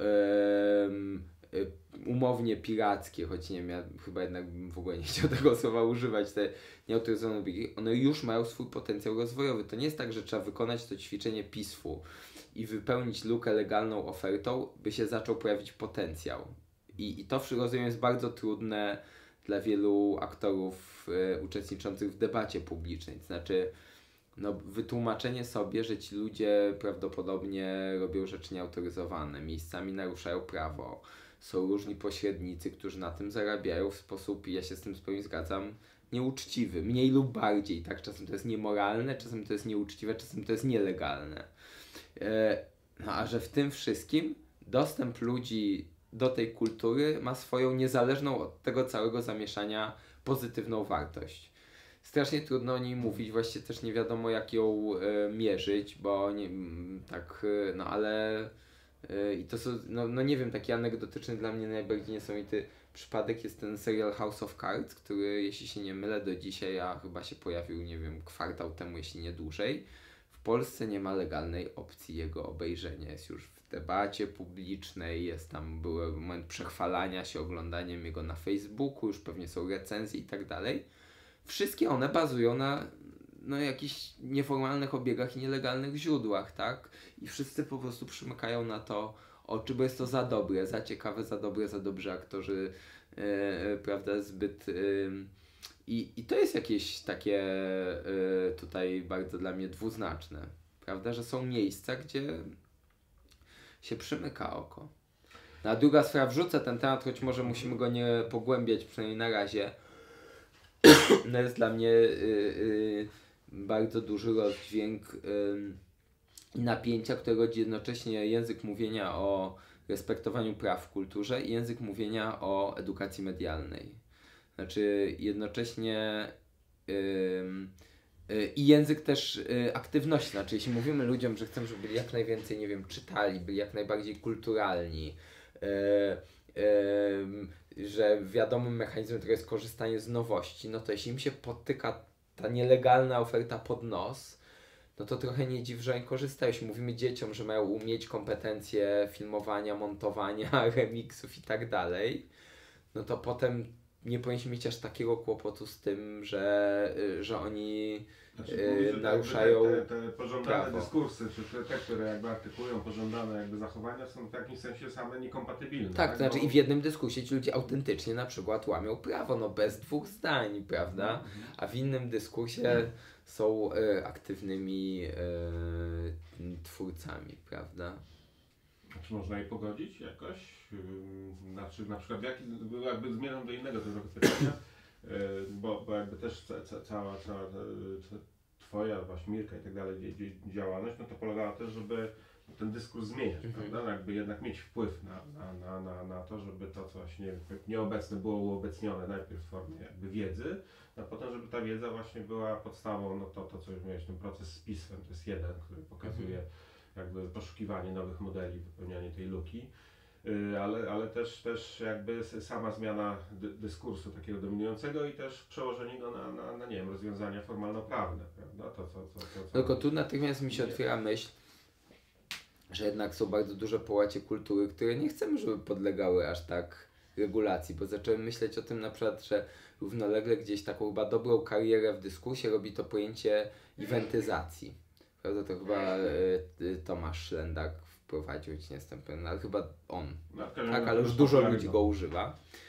em, y, umownie pirackie, choć nie wiem, ja chyba jednak bym w ogóle nie chciał tego słowa używać, te nieautoryzowane biegi, one już mają swój potencjał rozwojowy. To nie jest tak, że trzeba wykonać to ćwiczenie P I S F-u i wypełnić lukę legalną ofertą, by się zaczął pojawić potencjał. I, i to rozumiem jest bardzo trudne dla wielu aktorów y, uczestniczących w debacie publicznej. To znaczy, no, wytłumaczenie sobie, że ci ludzie prawdopodobnie robią rzeczy nieautoryzowane, miejscami naruszają prawo, są różni pośrednicy, którzy na tym zarabiają w sposób, i ja się z tym z pełni zgadzam, nieuczciwy, mniej lub bardziej, tak? Czasem to jest niemoralne, czasem to jest nieuczciwe, czasem to jest nielegalne. E, no a że w tym wszystkim dostęp ludzi do tej kultury ma swoją niezależną od tego całego zamieszania pozytywną wartość. Strasznie trudno o niej mówić, właściwie też nie wiadomo jak ją e, mierzyć, bo nie, m, tak, e, no ale e, i to są, no, no nie wiem, taki anegdotyczny dla mnie najbardziej niesamowity przypadek jest ten serial House of Cards, który jeśli się nie mylę do dzisiaj, a chyba się pojawił, nie wiem, kwartał temu, jeśli nie dłużej. W Polsce nie ma legalnej opcji jego obejrzenia, jest już w debacie publicznej, jest tam, był moment przechwalania się oglądaniem jego na Facebooku, już pewnie są recenzje i tak dalej. Wszystkie one bazują na no, jakichś nieformalnych obiegach i nielegalnych źródłach, tak? I wszyscy po prostu przymykają na to oczy, bo jest to za dobre, za ciekawe, za dobre, za dobrzy aktorzy, yy, prawda, zbyt... Yy, i, I to jest jakieś takie yy, tutaj bardzo dla mnie dwuznaczne, prawda, że są miejsca, gdzie się przymyka oko. No, a druga sfera, wrzucę ten temat, choć może musimy go nie pogłębiać, przynajmniej na razie. No jest dla mnie yy, yy, bardzo duży rozdźwięk yy, napięcia, które rodzi jednocześnie język mówienia o respektowaniu praw w kulturze i język mówienia o edukacji medialnej. Znaczy jednocześnie yy, yy, i język też yy, aktywności. Znaczy jeśli mówimy ludziom, że chcemy, żeby byli jak najwięcej, nie wiem, czytali, byli jak najbardziej kulturalni, yy, yy, że wiadomym mechanizmem tego jest korzystanie z nowości, no to jeśli im się potyka ta nielegalna oferta pod nos, no to trochę nie dziw, że oni korzystają. Jeśli mówimy dzieciom, że mają umieć kompetencje filmowania, montowania, remixów i tak dalej, no to potem nie powinniśmy mieć aż takiego kłopotu z tym, że, że oni Znaczy, yy, mówi, że naruszają te, te, te pożądane prawo. dyskursy, czy te, te, które jakby artykułują pożądane jakby zachowania, są w jakimś sensie same niekompatybilne. Tak, to znaczy bo... i w jednym dyskursie ci ludzie autentycznie na przykład łamią prawo, no bez dwóch zdań, prawda? Mhm. A w innym dyskursie są y, aktywnymi y, twórcami, prawda? Czy można je pogodzić jakoś? Yy, Znaczy, na przykład, jaki, jakby zmierzam do innego tego pytania, yy, bo, bo jakby też ca, ca, cała, cała yy, twoja właśnie Mirka i tak dalej dzie- dzie- działalność, no to polegała też, żeby ten dyskurs zmieniać, Mhm. prawda? No jakby jednak mieć wpływ na, na, na, na, na to, żeby to coś nie, nieobecne było uobecnione najpierw w formie jakby wiedzy, a potem, żeby ta wiedza właśnie była podstawą, no to, to co już mówiłeś, ten proces z pismem, to jest jeden, który pokazuje jakby poszukiwanie nowych modeli, wypełnianie tej luki, yy, ale, ale też, też jakby sama zmiana dy, dyskursu takiego dominującego i też przełożenie go na, na, na nie wiem, rozwiązania formalno-prawne, prawda? To, co, co, co, co... Tylko tu natychmiast mi się otwiera myśl, że jednak są bardzo duże połacie kultury, które nie chcemy, żeby podlegały aż tak regulacji, bo zacząłem myśleć o tym na przykład, że równolegle gdzieś taką chyba dobrą karierę w dyskursie robi to pojęcie eventyzacji. Prawda, to chyba y, y, Tomasz Szlendak wprowadził, choć nie jestem pewien, ale chyba on. No, w każdym Tak, razie ale już to dużo popularno. ludzi go używa.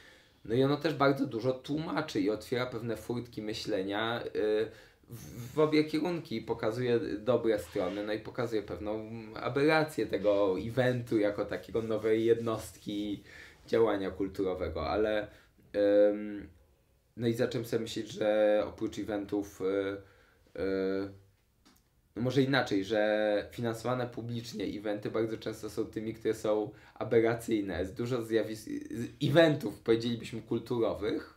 No i ono też bardzo dużo tłumaczy i otwiera pewne furtki myślenia yy, w, w obie kierunki, pokazuje dobre strony, no i pokazuje pewną aberrację tego eventu jako takiego nowej jednostki działania kulturowego, ale ym, no i zacząłem sobie myśleć, że oprócz eventów yy, yy, no może inaczej, że finansowane publicznie eventy bardzo często są tymi, które są aberracyjne. Jest dużo zjawisk, eventów, powiedzielibyśmy, kulturowych.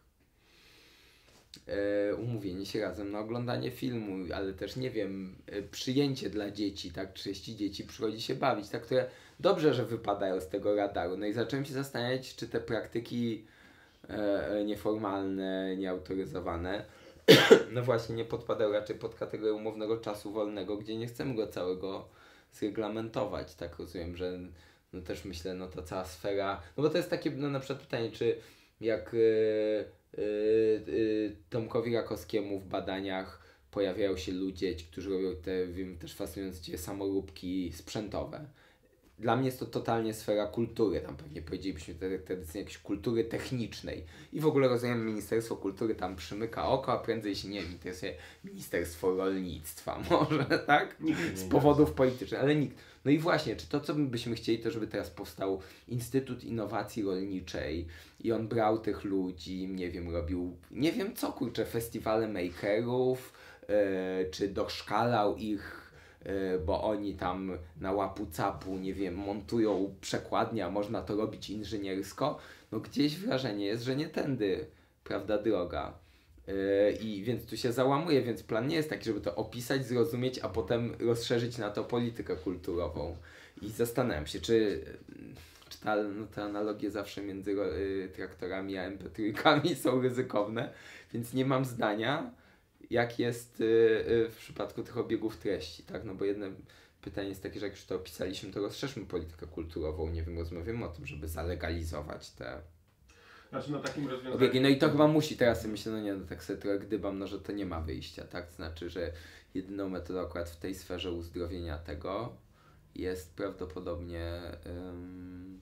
E, umówienie się razem na oglądanie filmu, ale też, nie wiem, e, przyjęcie dla dzieci, tak? trzydzieści dzieci przychodzi się bawić, tak? Które dobrze, że wypadają z tego radaru. No i zacząłem się zastanawiać, czy te praktyki e, nieformalne, nieautoryzowane no właśnie nie podpadają raczej pod kategorię umownego czasu wolnego, gdzie nie chcemy go całego zreglamentować. Tak rozumiem, że no też myślę, no ta cała sfera, no bo to jest takie no na przykład pytanie, czy jak yy, yy, yy, Tomkowi Rakowskiemu w badaniach pojawiają się ludzie, ci, którzy robią te, wiem, też fascynujące cię samoróbki sprzętowe. Dla mnie jest to totalnie sfera kultury, tam pewnie powiedzielibyśmy tradycyjnie jakiejś kultury technicznej. I w ogóle rozumiem, Ministerstwo Kultury tam przymyka oko, a prędzej się nie wiem, interesuje Ministerstwo Rolnictwa może, tak? Z powodów politycznych, ale nikt. No i właśnie, czy to, co byśmy chcieli, to żeby teraz powstał Instytut Innowacji Rolniczej i on brał tych ludzi, nie wiem, robił, nie wiem co, kurczę, festiwale makerów, yy, czy doszkalał ich, bo oni tam na łapu-capu, nie wiem, montują przekładnie, a można to robić inżyniersko, no gdzieś wrażenie jest, że nie tędy, prawda, droga. Yy, I więc tu się załamuje, więc plan nie jest taki, żeby to opisać, zrozumieć, a potem rozszerzyć na to politykę kulturową. I zastanawiam się, czy, czy ta, no, te analogie zawsze między yy, traktorami a em pe trzy są ryzykowne, więc nie mam zdania, jak jest y, y, w przypadku tych obiegów treści, tak? No bo jedno pytanie jest takie, że jak już to opisaliśmy, to rozszerzmy politykę kulturową, nie wiem, rozmawiamy o tym, żeby zalegalizować te znaczy, no, takim rozwiązaniem... obiegi. No i to chyba musi, teraz sobie myślę, no nie, no tak sobie trochę gdybam, no że to nie ma wyjścia, tak? To znaczy, że jedyną metodą akurat w tej sferze uzdrowienia tego jest prawdopodobnie ym,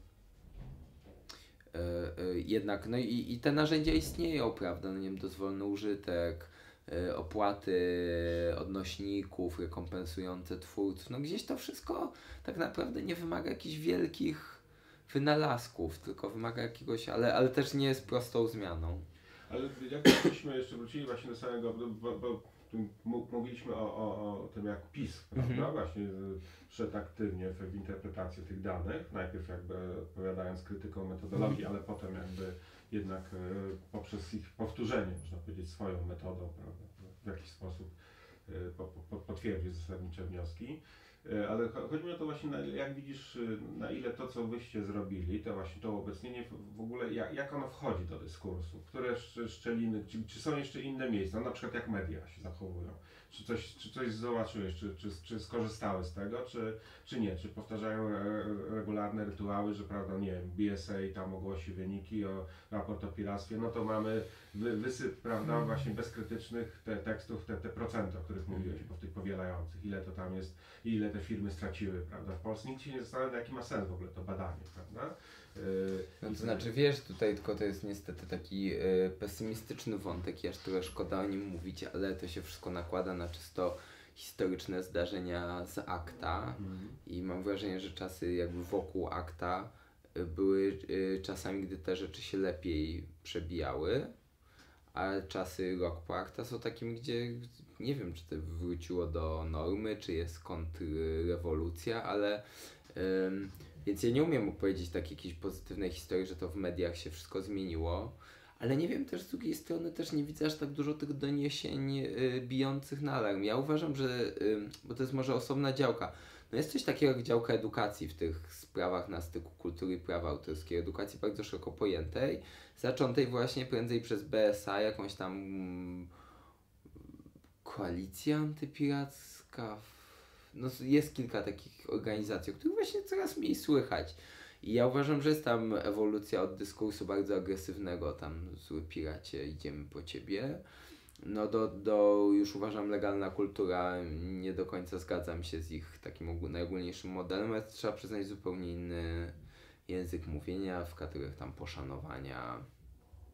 y, y, jednak, no i, i te narzędzia istnieją, prawda? No nie wiem, dozwolony użytek, opłaty odnośników rekompensujące twórców. No gdzieś to wszystko tak naprawdę nie wymaga jakichś wielkich wynalazków, tylko wymaga jakiegoś, ale, ale też nie jest prostą zmianą. Ale jakbyśmy jeszcze wrócili właśnie do samego, bo, bo mówiliśmy o, o, o tym, jak PiS, prawda, mm-hmm. właśnie szedł aktywnie w, w interpretację tych danych, najpierw jakby odpowiadając krytyką metodologii, mm-hmm. ale potem jakby jednak e, poprzez ich powtórzenie, można powiedzieć, swoją metodą, prawda, w jakiś sposób e, po, po, potwierdzić zasadnicze wnioski. E, ale chodzi mi o to właśnie, na, jak widzisz, na ile to, co wyście zrobili, to właśnie to uobecnienie w, w ogóle, jak, jak ono wchodzi do dyskursu, które szczeliny, czy, czy są jeszcze inne miejsca, no, na przykład jak media się zachowują, czy coś, czy coś zobaczyłeś, czy, czy, czy skorzystały z tego, czy, czy nie, czy powtarzają regularne rytuały, że prawda, nie wiem, B S A tam ogłosi wyniki, o raport o piractwie, no to mamy wy, wysyp, prawda, właśnie bezkrytycznych te, tekstów, te, te procenty, o których mówiłeś, po tych powielających, ile to tam jest, ile te firmy straciły, prawda, w Polsce. Nikt się nie zastanawia, jaki ma sens w ogóle to badanie, prawda. No to znaczy, wiesz, tutaj tylko to jest niestety taki y, pesymistyczny wątek i aż trochę szkoda o nim mówić, ale to się wszystko nakłada na czysto historyczne zdarzenia z akta mm. i mam wrażenie, że czasy jakby wokół akta y, były y, czasami, gdy te rzeczy się lepiej przebijały, a czasy rok po akta są takim, gdzie nie wiem, czy to wróciło do normy, czy jest kontrrewolucja, ale ym, więc ja nie umiem opowiedzieć takiej jakiejś pozytywnej historii, że to w mediach się wszystko zmieniło, ale nie wiem też z drugiej strony też nie widzę aż tak dużo tych doniesień y, bijących na alarm. Ja uważam, że, y, bo to jest może osobna działka, no jest coś takiego jak działka edukacji w tych sprawach na styku kultury i prawa autorskiego, edukacji bardzo szeroko pojętej, zaczętej właśnie prędzej przez B S A, jakąś tam mm, koalicja antypiracka. No jest kilka takich organizacji, o których właśnie coraz mniej słychać. I ja uważam, że jest tam ewolucja od dyskursu bardzo agresywnego, tam zły piracie, idziemy po ciebie, no do, do już uważam legalna kultura, nie do końca zgadzam się z ich takim najogólniejszym modelem, ale trzeba przyznać zupełnie inny język mówienia w kategoriach tam poszanowania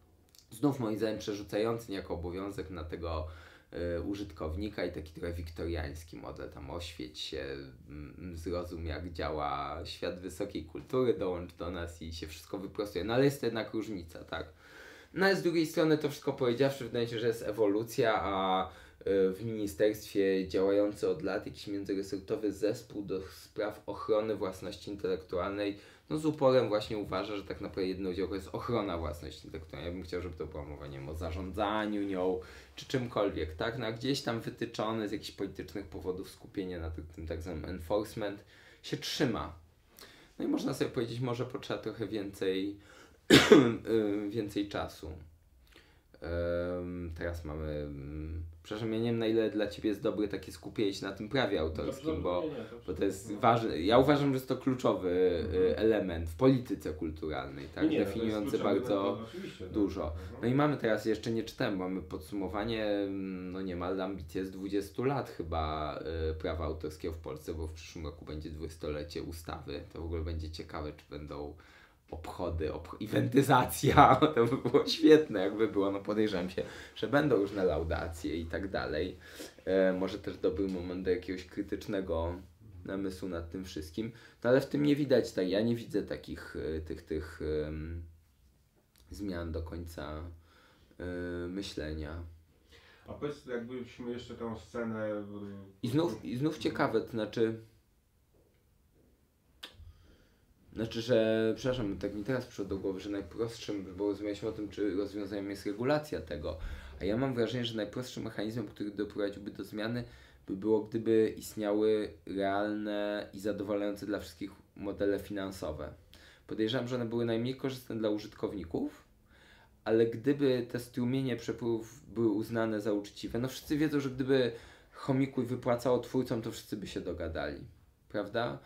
znów moim zdaniem przerzucający niejako obowiązek na tego y, użytkownika i taki trochę wiktoriański model, tam oświeć się, mm, zrozum jak działa świat wysokiej kultury, dołącz do nas i się wszystko wyprostuje. No ale jest to jednak różnica, tak. No ale z drugiej strony to wszystko powiedziawszy, wydaje mi się, że jest ewolucja, a w ministerstwie działający od lat jakiś międzyresortowy zespół do spraw ochrony własności intelektualnej, no z uporem właśnie uważa, że tak naprawdę jedną działką jest ochrona własności intelektualnej. Ja bym chciał, żeby to była mowa, nie wiem, o zarządzaniu nią, czy czymkolwiek, tak? No a gdzieś tam wytyczone z jakichś politycznych powodów skupienie na tym, tym tak zwanym enforcement się trzyma. No i można sobie powiedzieć, może potrzeba trochę więcej, więcej czasu. Um, teraz mamy... Um, przepraszam, ja nie wiem, na ile dla Ciebie jest dobre takie skupienie się na tym prawie autorskim, dobrze, bo, nie, nie, bo to jest ważne. Ja uważam, że jest to kluczowy mhm. element w polityce kulturalnej, tak? Nie, definiujący bardzo no, dużo. Mhm. No i mamy teraz, jeszcze nie czytałem, mamy podsumowanie, no niemal ambicje z dwudziestu lat chyba y, prawa autorskiego w Polsce, bo w przyszłym roku będzie dwudziestolecie ustawy. To w ogóle będzie ciekawe, czy będą obchody, obch- eventyzacja, to by było świetne, jakby było, no podejrzewam się, że będą różne laudacje i tak dalej. E, może też dobry moment do jakiegoś krytycznego namysłu nad tym wszystkim, no ale w tym nie widać, tak, ja nie widzę takich y, tych, tych um, zmian do końca y, myślenia. A powiedz, jakbyśmy jeszcze tą scenę... I znów, i znów ciekawe, to znaczy Znaczy, że, przepraszam, tak mi teraz przyszło do głowy, że najprostszym, bo rozmawialiśmy o tym, czy rozwiązaniem jest regulacja tego, a ja mam wrażenie, że najprostszym mechanizmem, który doprowadziłby do zmiany, by było, gdyby istniały realne i zadowalające dla wszystkich modele finansowe. Podejrzewam, że one były najmniej korzystne dla użytkowników, ale gdyby te strumienie przepływów były uznane za uczciwe, no wszyscy wiedzą, że gdyby Chomikuj wypłacało twórcom, to wszyscy by się dogadali, prawda?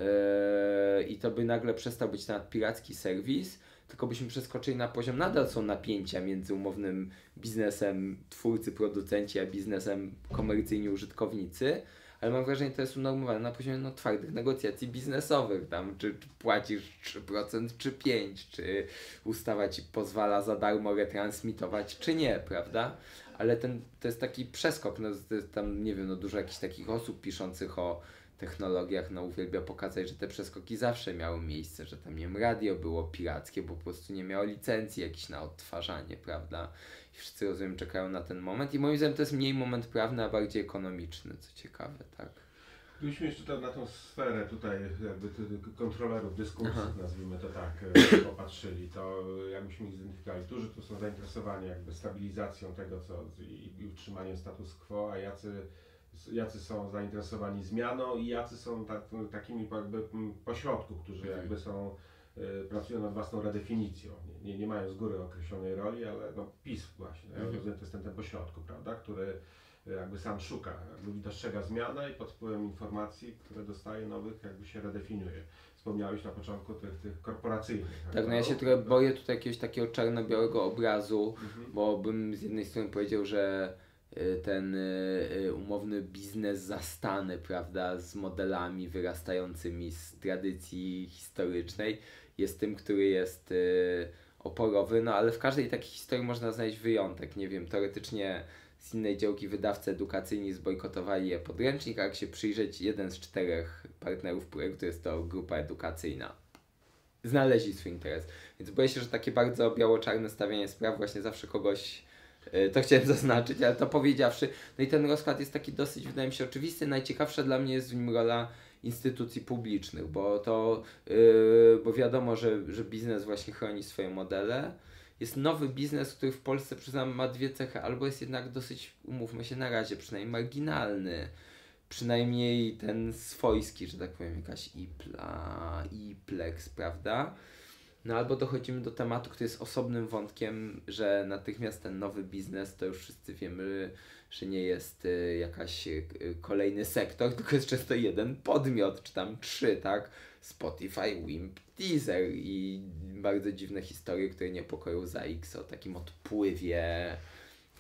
Yy, i to by nagle przestał być nawet piracki serwis, tylko byśmy przeskoczyli na poziom, nadal są napięcia między umownym biznesem twórcy, producenci, a biznesem komercyjni użytkownicy, ale mam wrażenie, że to jest unormowane na poziomie no, twardych negocjacji biznesowych, tam czy, czy płacisz trzy procent czy pięć procent, czy ustawa ci pozwala za darmo retransmitować, czy nie, prawda? Ale ten, to jest taki przeskok, no, to jest tam, nie wiem, no, dużo jakichś takich osób piszących o technologiach, no uwielbia pokazać, że te przeskoki zawsze miały miejsce, że tam, nie wiem, radio było pirackie, bo po prostu nie miało licencji jakichś na odtwarzanie, prawda? I wszyscy, rozumiem, czekają na ten moment i moim zdaniem to jest mniej moment prawny, a bardziej ekonomiczny, co ciekawe, tak. Gdybyśmy jeszcze to, na tą sferę tutaj jakby kontrolerów dyskursu, Aha. nazwijmy to tak, popatrzyli, to jakbyśmy ich zidentyfikowali, którzy tu są zainteresowani jakby stabilizacją tego, co i, i utrzymaniem status quo, a jacy jacy są zainteresowani zmianą i jacy są tak, takimi jakby pośrodku, którzy mhm. jakby są, y, pracują nad własną redefinicją. Nie, nie, nie mają z góry określonej roli, ale no PiS właśnie, mhm. ja rozumiem, to jest ten, ten pośrodku, prawda, który jakby sam szuka, jakby dostrzega zmianę i pod wpływem informacji, które dostaje nowych, jakby się redefiniuje. Wspomniałeś na początku tych, tych korporacyjnych. Tak, no ja się trochę boję tutaj jakiegoś takiego czarno-białego obrazu, mhm. bo bym z jednej strony powiedział, że ten y, umowny biznes zastany, prawda, z modelami wyrastającymi z tradycji historycznej jest tym, który jest y, oporowy, no ale w każdej takiej historii można znaleźć wyjątek, nie wiem, teoretycznie z innej działki wydawcy edukacyjni zbojkotowali je podręcznik, a jak się przyjrzeć, jeden z czterech partnerów projektu jest to grupa edukacyjna. Znaleźli swój interes, więc boję się, że takie bardzo biało-czarne stawianie spraw właśnie zawsze kogoś to chciałem zaznaczyć, ale to powiedziawszy, no i ten rozkład jest taki dosyć, wydaje mi się, oczywisty. Najciekawsza dla mnie jest w nim rola instytucji publicznych, bo to, yy, bo wiadomo, że, że biznes właśnie chroni swoje modele. Jest nowy biznes, który w Polsce, przyznam, ma dwie cechy, albo jest jednak dosyć, umówmy się na razie, przynajmniej marginalny, przynajmniej ten swojski, że tak powiem, jakaś Ipla, Iplex, prawda? No albo dochodzimy do tematu, który jest osobnym wątkiem, że natychmiast ten nowy biznes, to już wszyscy wiemy, że nie jest y, jakaś y, kolejny sektor, tylko jest często jeden podmiot, czy tam trzy, tak? Spotify, Wimp, Deezer i bardzo dziwne historie, które niepokoją za X o takim odpływie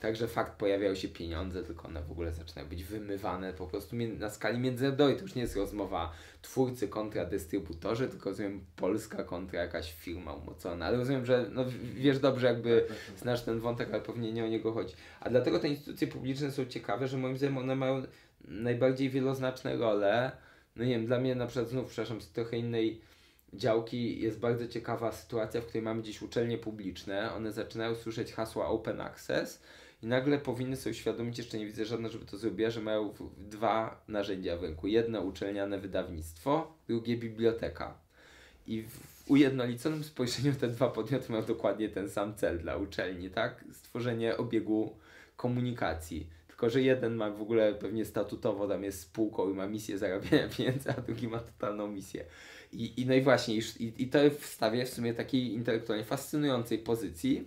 Także fakt pojawiają się pieniądze, tylko one w ogóle zaczynają być wymywane po prostu na skali międzynarodowej. To już nie jest rozmowa twórcy kontra dystrybutorzy, tylko rozumiem Polska kontra jakaś firma umocona. Ale rozumiem, że no, wiesz dobrze jakby znasz ten wątek, ale pewnie nie o niego chodzi. A dlatego te instytucje publiczne są ciekawe, że moim zdaniem one mają najbardziej wieloznaczne role. No nie wiem, dla mnie na przykład znów, przepraszam, z trochę innej działki jest bardzo ciekawa sytuacja, w której mamy dziś uczelnie publiczne. One zaczynają słyszeć hasła open access i nagle powinny sobie uświadomić, jeszcze nie widzę żadne, żeby to zrobiła, że mają dwa narzędzia w ręku. Jedno uczelniane wydawnictwo, drugie biblioteka. I w ujednoliconym spojrzeniu te dwa podmioty mają dokładnie ten sam cel dla uczelni, tak? Stworzenie obiegu komunikacji. Tylko że jeden ma w ogóle pewnie statutowo, tam jest spółką i ma misję zarabiania pieniędzy, a drugi ma totalną misję. I, i no i właśnie, i, i to wstawia w sumie takiej intelektualnie fascynującej pozycji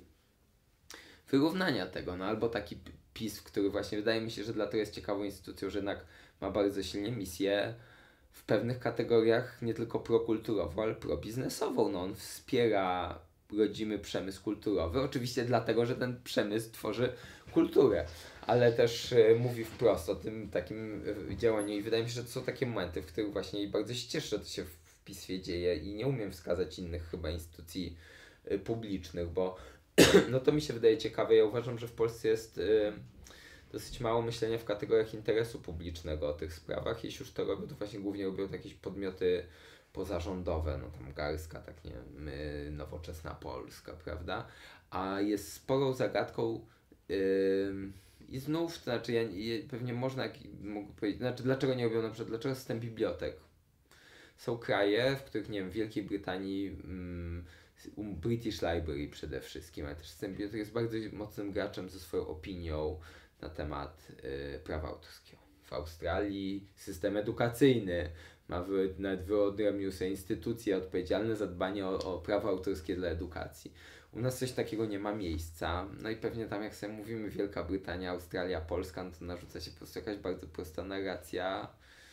wyrównania tego, no albo taki PiS, który właśnie wydaje mi się, że dlatego jest ciekawą instytucją, że jednak ma bardzo silnie misję w pewnych kategoriach nie tylko prokulturową, ale probiznesową. No on wspiera rodzimy przemysł kulturowy, oczywiście dlatego, że ten przemysł tworzy kulturę, ale też y, mówi wprost o tym takim y, działaniu i wydaje mi się, że to są takie momenty, w których właśnie i bardzo się cieszę, że to się w, w PiS-ie dzieje i nie umiem wskazać innych chyba instytucji y, publicznych, bo no to mi się wydaje ciekawe. Ja uważam, że w Polsce jest y, dosyć mało myślenia w kategoriach interesu publicznego o tych sprawach. Jeśli już to robią, to właśnie głównie robią jakieś podmioty pozarządowe, no tam Garska, tak nie wiem, y, Nowoczesna Polska, prawda? A jest sporą zagadką yy, i znów, to znaczy ja, ja, pewnie można, jak, mogę powiedzieć, znaczy dlaczego nie robią na przykład, dlaczego system bibliotek? Są kraje, w których, nie wiem, w Wielkiej Brytanii mm, British Library przede wszystkim, ale też system bibliotek jest bardzo mocnym graczem ze swoją opinią na temat y, prawa autorskiego. W Australii system edukacyjny ma wy, nawet wyodrębnił sobie instytucje odpowiedzialne za dbanie o, o prawo autorskie dla edukacji. U nas coś takiego nie ma miejsca, no i pewnie tam, jak sobie mówimy, Wielka Brytania, Australia, Polska, no to narzuca się po prostu jakaś bardzo prosta narracja,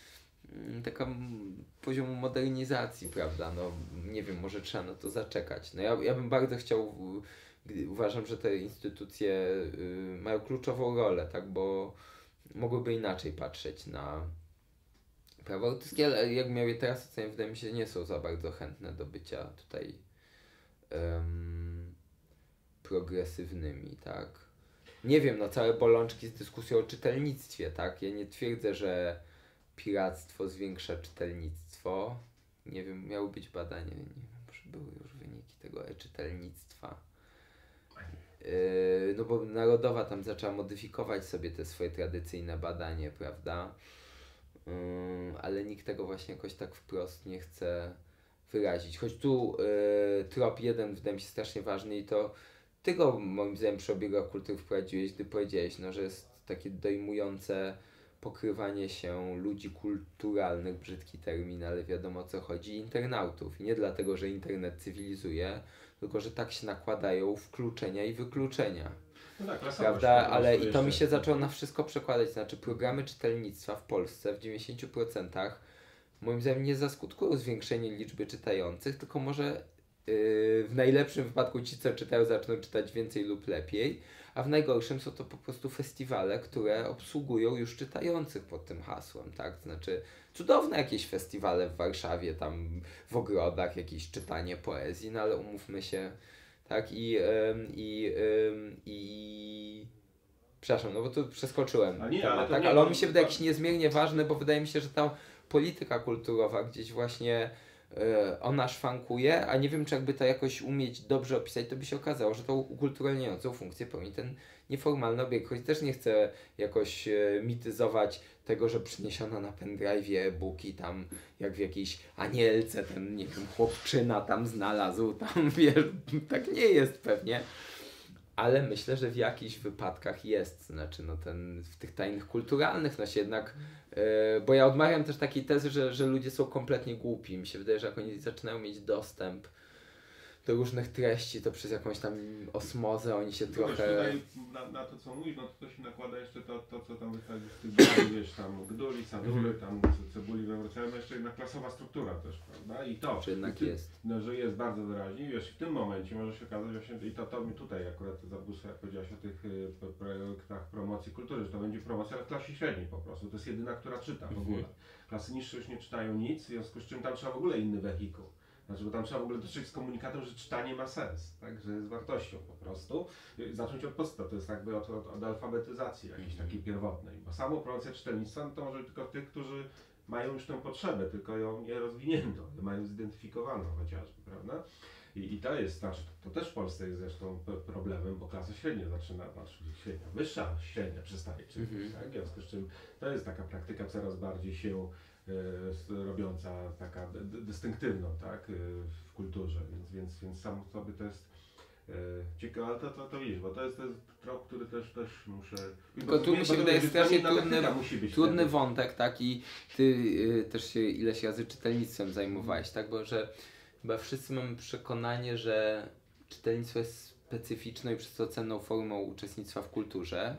taka poziomu modernizacji, prawda, no nie wiem, może trzeba na to zaczekać. No ja, ja bym bardzo chciał, gdy, uważam, że te instytucje y, mają kluczową rolę, tak, bo mogłyby inaczej patrzeć na prawo autorskie, ale jak miały teraz, to wydaje mi się, że nie są za bardzo chętne do bycia tutaj um, progresywnymi, tak. Nie wiem, no całe bolączki z dyskusją o czytelnictwie, tak. Ja nie twierdzę, że piractwo zwiększa czytelnictwo. Nie wiem, miały być badania, nie wiem, może były już wyniki tego e-czytelnictwa. Yy, no bo Narodowa tam zaczęła modyfikować sobie te swoje tradycyjne badanie, prawda? Yy, ale nikt tego właśnie jakoś tak wprost nie chce wyrazić. Choć tu yy, trop jeden wydaje mi się strasznie ważny i to ty go moim zdaniem przy obiegach kultury wprowadziłeś, gdy powiedziałeś, no, że jest takie dojmujące pokrywanie się ludzi kulturalnych, brzydki termin, ale wiadomo o co chodzi, internautów. I nie dlatego, że internet cywilizuje, tylko że tak się nakładają wkluczenia i wykluczenia. No tak, prawda? Ale i to mi się zaczęło na wszystko przekładać. Znaczy programy czytelnictwa w Polsce w dziewięćdziesięciu procentach moim zdaniem nie zaskutkują zwiększeniem liczby czytających, tylko może yy, w najlepszym wypadku ci, co czytają, zaczną czytać więcej lub lepiej, a w najgorszym są to po prostu festiwale, które obsługują już czytających pod tym hasłem, tak? Znaczy cudowne jakieś festiwale w Warszawie, tam w ogrodach, jakieś czytanie poezji, no ale umówmy się, tak? I, ym, i, ym, i... Przepraszam, no bo tu przeskoczyłem A nie, temat, ale, tak? nie, ale on to, mi się wydaje jakiś niezmiernie ważny, bo wydaje mi się, że ta polityka kulturowa gdzieś właśnie yy, ona szwankuje, a nie wiem, czy jakby to jakoś umieć dobrze opisać, to by się okazało, że tą ukulturalniającą funkcję pełni ten nieformalny obieg. Choć też nie chcę jakoś yy, mityzować tego, że przyniesiono na pendrive'ie e-booki tam, jak w jakiejś Anielce ten, nie wiem, chłopczyna tam znalazł, tam wiesz, tak nie jest pewnie. Ale myślę, że w jakichś wypadkach jest, znaczy no ten, w tych tajnych kulturalnych, no się jednak, yy, bo ja odmawiam też takiej tezy, że, że ludzie są kompletnie głupi. Mi się wydaje, że jak oni zaczynają mieć dostęp do różnych treści, to przez jakąś tam osmozę oni się No trochę... Wiesz, tutaj na, na to co mówisz, no to, to się nakłada jeszcze to, to co tam wychodzi z tych bajek, wiesz, tam gduli, sadury, tam ce- cebuli we Wrocławiu, no jeszcze jedna klasowa struktura też, prawda? I to, Czy jednak i ty, jest. no, że jest bardzo wyraźnie, wiesz, w tym momencie może się okazać właśnie, i to, to mi tutaj akurat zabłysło, jak powiedziałaś o tych y, p- projektach promocji kultury, że to będzie promocja, ale w klasie średniej po prostu, to jest jedyna, która czyta w ogóle. Klasy niższe już nie czytają nic, w związku z czym tam trzeba w ogóle inny wehikuł. Znaczy, bo tam trzeba w ogóle dotrzeć z komunikatem, że czytanie ma sens, tak? Że jest wartością po prostu. I zacząć od podstaw, to jest jakby od, od, od alfabetyzacji jakiejś takiej pierwotnej. Bo samą promocję czytelnictwa, no to może tylko tych, którzy mają już tę potrzebę, tylko ją nie rozwiniętą, mają zidentyfikowaną chociażby, prawda? I, i to jest, znaczy, to, to też w Polsce jest zresztą p- problemem, bo klasa średnia zaczyna, znaczy średnia, wyższa średnia przestaje czytać, Mhm. tak? W związku z czym to jest taka praktyka coraz bardziej się e, robiąca taka d- d- dystynktywną, tak, e, w kulturze, więc, więc, więc sam sobie to jest e, ciekawe, ale to, to, to widzisz, bo to jest, to jest trop, który też, też muszę... Tylko tu mi się bo to wydaje wiesz, strasznie inna trudny, technika musi być trudny wtedy. wątek, tak, i ty y, też się ileś razy czytelnictwem zajmowałeś, tak, bo że chyba wszyscy mamy przekonanie, że czytelnictwo jest specyficzną i przez to cenną formą uczestnictwa w kulturze.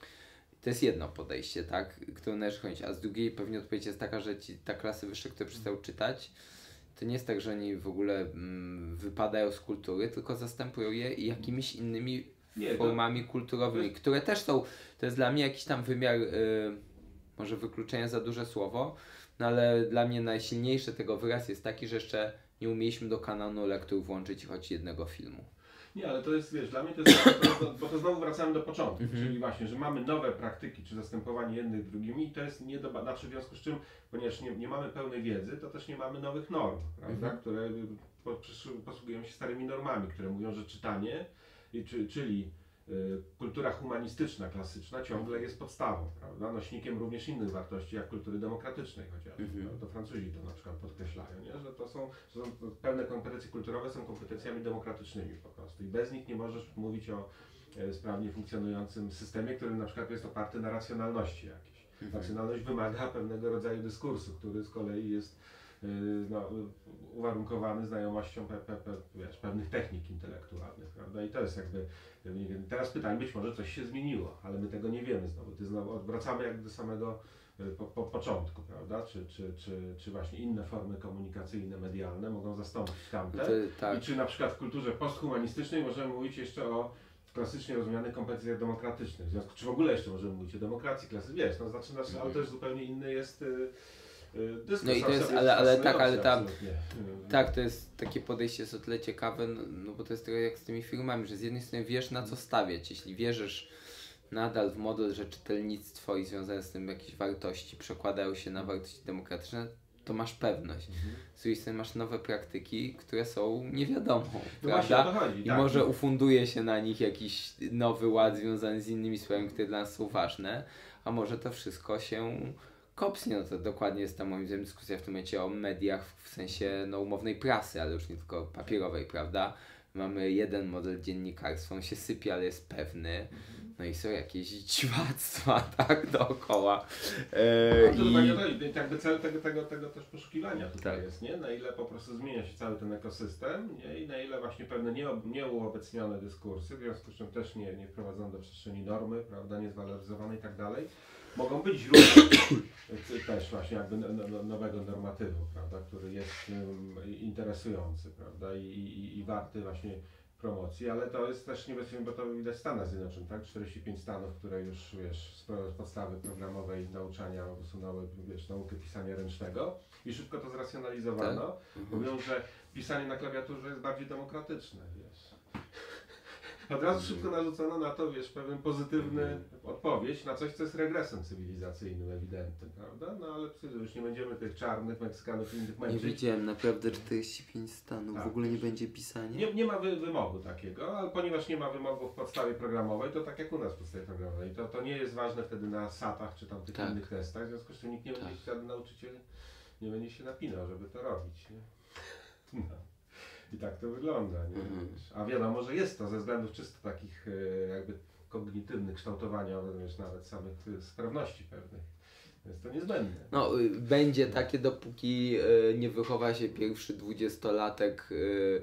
To jest jedno podejście, tak, które należy chronić, a z drugiej pewnie odpowiedź jest taka, że ci, ta klasy wyższe, które przestają czytać, to nie jest tak, że oni w ogóle mm, wypadają z kultury, tylko zastępują je jakimiś innymi Nie, to- formami kulturowymi, które też są, to jest dla mnie jakiś tam wymiar, y, może wykluczenia za duże słowo, no ale dla mnie najsilniejszy tego wyraz jest taki, że jeszcze nie umieliśmy do kanonu lektur włączyć choć jednego filmu. Nie, ale to jest, wiesz, dla mnie to jest, to, to, bo to znowu wracamy do początku, Mhm. czyli właśnie, że mamy nowe praktyki, czy zastępowanie jednych drugimi i to jest nie do znaczy w związku z czym, ponieważ nie, nie mamy pełnej wiedzy, to też nie mamy nowych norm, prawda, Mhm. które po, przysz- posługujemy się starymi normami, które mówią, że czytanie, i, czy, czyli y, kultura humanistyczna, klasyczna ciągle jest podstawą, prawda, nośnikiem również innych wartości, jak kultury demokratycznej chociażby. Mhm. No, to Francuzi to na przykład podkreślają, nie? Że to są, że są pełne kompetencje kulturowe są kompetencjami demokratycznymi po prostu i bez nich nie możesz mówić o e, sprawnie funkcjonującym systemie, który na przykład jest oparty na racjonalności jakiejś. Mhm. Racjonalność wymaga pewnego rodzaju dyskursu, który z kolei jest y, no, uwarunkowany znajomością pe, pe, pe, wiesz, pewnych technik intelektualnych, prawda? I to jest jakby, nie wiem, teraz pytanie, być może coś się zmieniło, ale my tego nie wiemy znowu. Ty znowu odwracamy jakby do samego y, po, po początku, prawda? Czy, czy, czy, czy właśnie inne formy komunikacyjne, medialne mogą zastąpić tamte? To, tak. I czy na przykład w kulturze posthumanistycznej możemy mówić jeszcze o klasycznie rozumianych kompetencjach demokratycznych, w związku czy w ogóle jeszcze możemy mówić o demokracji klasy, wiesz, no zaczynasz, Mhm. ale też zupełnie inny jest y, y, dyskurs. No i to sam jest- sobie ale- ale tak, ale fascynujący ta- absolutnie. Y, Tak, to jest takie podejście jest o tyle ciekawe, no, no bo to jest trochę jak z tymi filmami, że z jednej strony wiesz na co stawiać, jeśli wierzysz nadal w model, że czytelnictwo i związane z tym jakieś wartości przekładają się na wartości demokratyczne, to masz pewność. Mhm. Z drugiej strony masz nowe praktyki, które są niewiadomą, No właśnie o prawda? to chodzi, I tak. może ufunduje się na nich jakiś nowy ład związany z innymi sprawami, które dla nas są ważne, a może to wszystko się kopsnie. No to dokładnie jest ta moim zdaniem dyskusja w tym momencie o mediach w sensie no, umownej prasy, ale już nie tylko papierowej, prawda? Mamy jeden model dziennikarstwa, on się sypie, ale jest pewny. No i są jakieś dziwactwa, tak, dookoła. E, No to i... dokładnie to i jakby cel tego, tego, tego też poszukiwania tutaj Tak. jest, nie? Na ile po prostu zmienia się cały ten ekosystem, nie? I na ile właśnie pewne nie- nieuobecnione dyskursy, w związku z czym też nie, nie wprowadzone do przestrzeni normy, prawda, niezwaloryzowane i tak dalej, mogą być źródłem też właśnie jakby no, no, nowego normatywu, prawda, który jest um, interesujący, prawda, i, i, i warty właśnie promocji, ale to jest też niebezpieczne, bo to widać w Stanach Zjednoczonych, tak? czterdzieści pięć stanów, które już, wiesz, z pro- z podstawy programowej nauczania usunęły, wiesz, naukę pisania ręcznego i szybko to zracjonalizowano. Mówią, że pisanie na klawiaturze jest bardziej demokratyczne, wiesz. Od razu szybko narzucono na to, wiesz, pewien pozytywny odpowiedź na coś, co jest regresem cywilizacyjnym ewidentnym, prawda? No ale przecież już nie będziemy tych czarnych Meksykanów i innych Nie męczyć. widziałem, naprawdę czterdzieści pięć stanów, Tak. w ogóle nie będzie pisania. Nie, nie ma wy, wymogu takiego, ale ponieważ nie ma wymogu w podstawie programowej, to tak jak u nas w podstawie programowej, to, to nie jest ważne wtedy na satach czy tam tych Tak. innych testach, w związku z czym nikt nie będzie, Tak. żaden nauczyciel nie będzie się napinał, żeby to robić. Nie? No. I tak to wygląda. Nie? Mhm. A wiadomo, że jest to ze względów czysto takich e, jakby kognitywnych kształtowania, również nawet samych e, sprawności pewnych. Jest to niezbędne. No, y, będzie takie, dopóki y, nie wychowa się pierwszy dwudziestolatek y,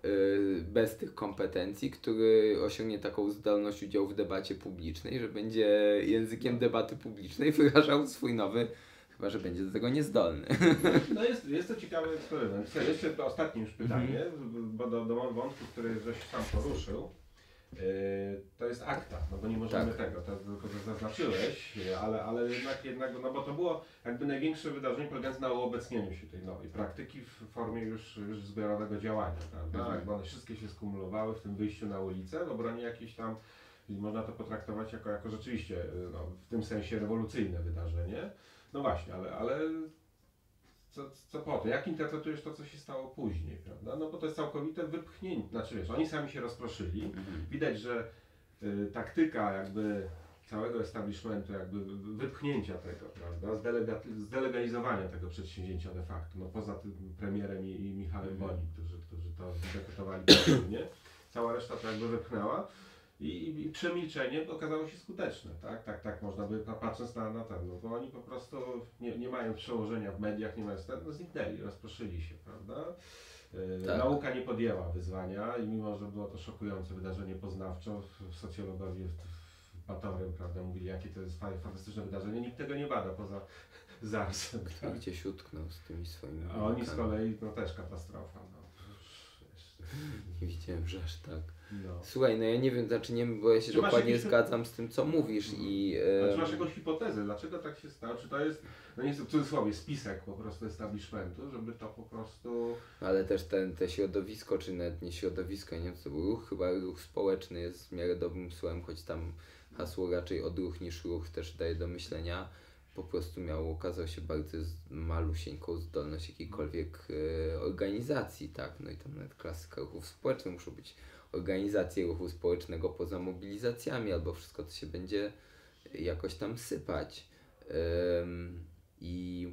yy, bez tych kompetencji, który osiągnie taką zdolność udziału w debacie publicznej, że będzie językiem debaty publicznej wyrażał swój nowy, chyba że będzie do tego niezdolny. No jest, jest to ciekawy eksperyment. Co, jeszcze ostatnie już pytanie, mm. bo do, do wątku, który żeś sam poruszył. Yy, to jest akta, no bo nie możemy tak. tego, to tylko to zaznaczyłeś, ale, ale jednak, jednak, no bo to było jakby największe wydarzenie polegające na uobecnieniu się tej nowej praktyki w formie już, już zbiorowego działania, prawda? Mhm. Jakby one wszystkie się skumulowały w tym wyjściu na ulicę w obronie jakiejś tam, można to potraktować jako, jako rzeczywiście no, w tym sensie rewolucyjne wydarzenie. No właśnie, ale, ale co, co potem? Jak interpretujesz to, co się stało później, prawda? No bo to jest całkowite wypchnięcie, znaczy wiesz, oni sami się rozproszyli. Mhm. Widać, że y, taktyka jakby całego establishmentu, jakby wypchnięcia tego, prawda? Zdelega, zdelegalizowania tego przedsięwzięcia de facto, no poza tym premierem i, i Michałem mhm. Boni, którzy, którzy to interpretowali nie? Cała reszta to jakby wypchnęła. I, i przemilczenie okazało się skuteczne, tak? Tak, tak można by patrząc na, na ten, no bo oni po prostu nie, nie mają przełożenia w mediach, nie mają no zniknęli, rozproszyli się, prawda? Yy, tak. Nauka nie podjęła wyzwania i mimo, że było to szokujące wydarzenie poznawcze, w socjologowie w Batorym, prawda, mówili jakie to jest fantastyczne wydarzenie, nikt tego nie bada poza Zarsem. Kto tak? Gdzieś utknął z tymi swoimi A oni z kolei, no też katastrofa. No. Nie widziałem, że aż tak. No. Słuchaj, no ja nie wiem, znaczy nie, bo ja się Czy dokładnie jakieś... zgadzam z tym, co mówisz i... E... Czy masz jakąś hipotezę, dlaczego tak się stało? Czy to jest, no nie jest w cudzysłowie, spisek po prostu establishmentu, żeby to po prostu... Ale też ten, te środowisko, czy nawet nie środowisko, nie wiem co był, ruch, chyba ruch społeczny jest w miarę dobrym słowem, choć tam hasło raczej odruch niż ruch też daje do myślenia. Po prostu miał, okazał się bardzo malusieńką zdolność jakiejkolwiek e, organizacji, tak, no i tam nawet klasyka ruchów społecznych, muszą być organizacje ruchu społecznego poza mobilizacjami, albo wszystko to się będzie jakoś tam sypać. Ym, I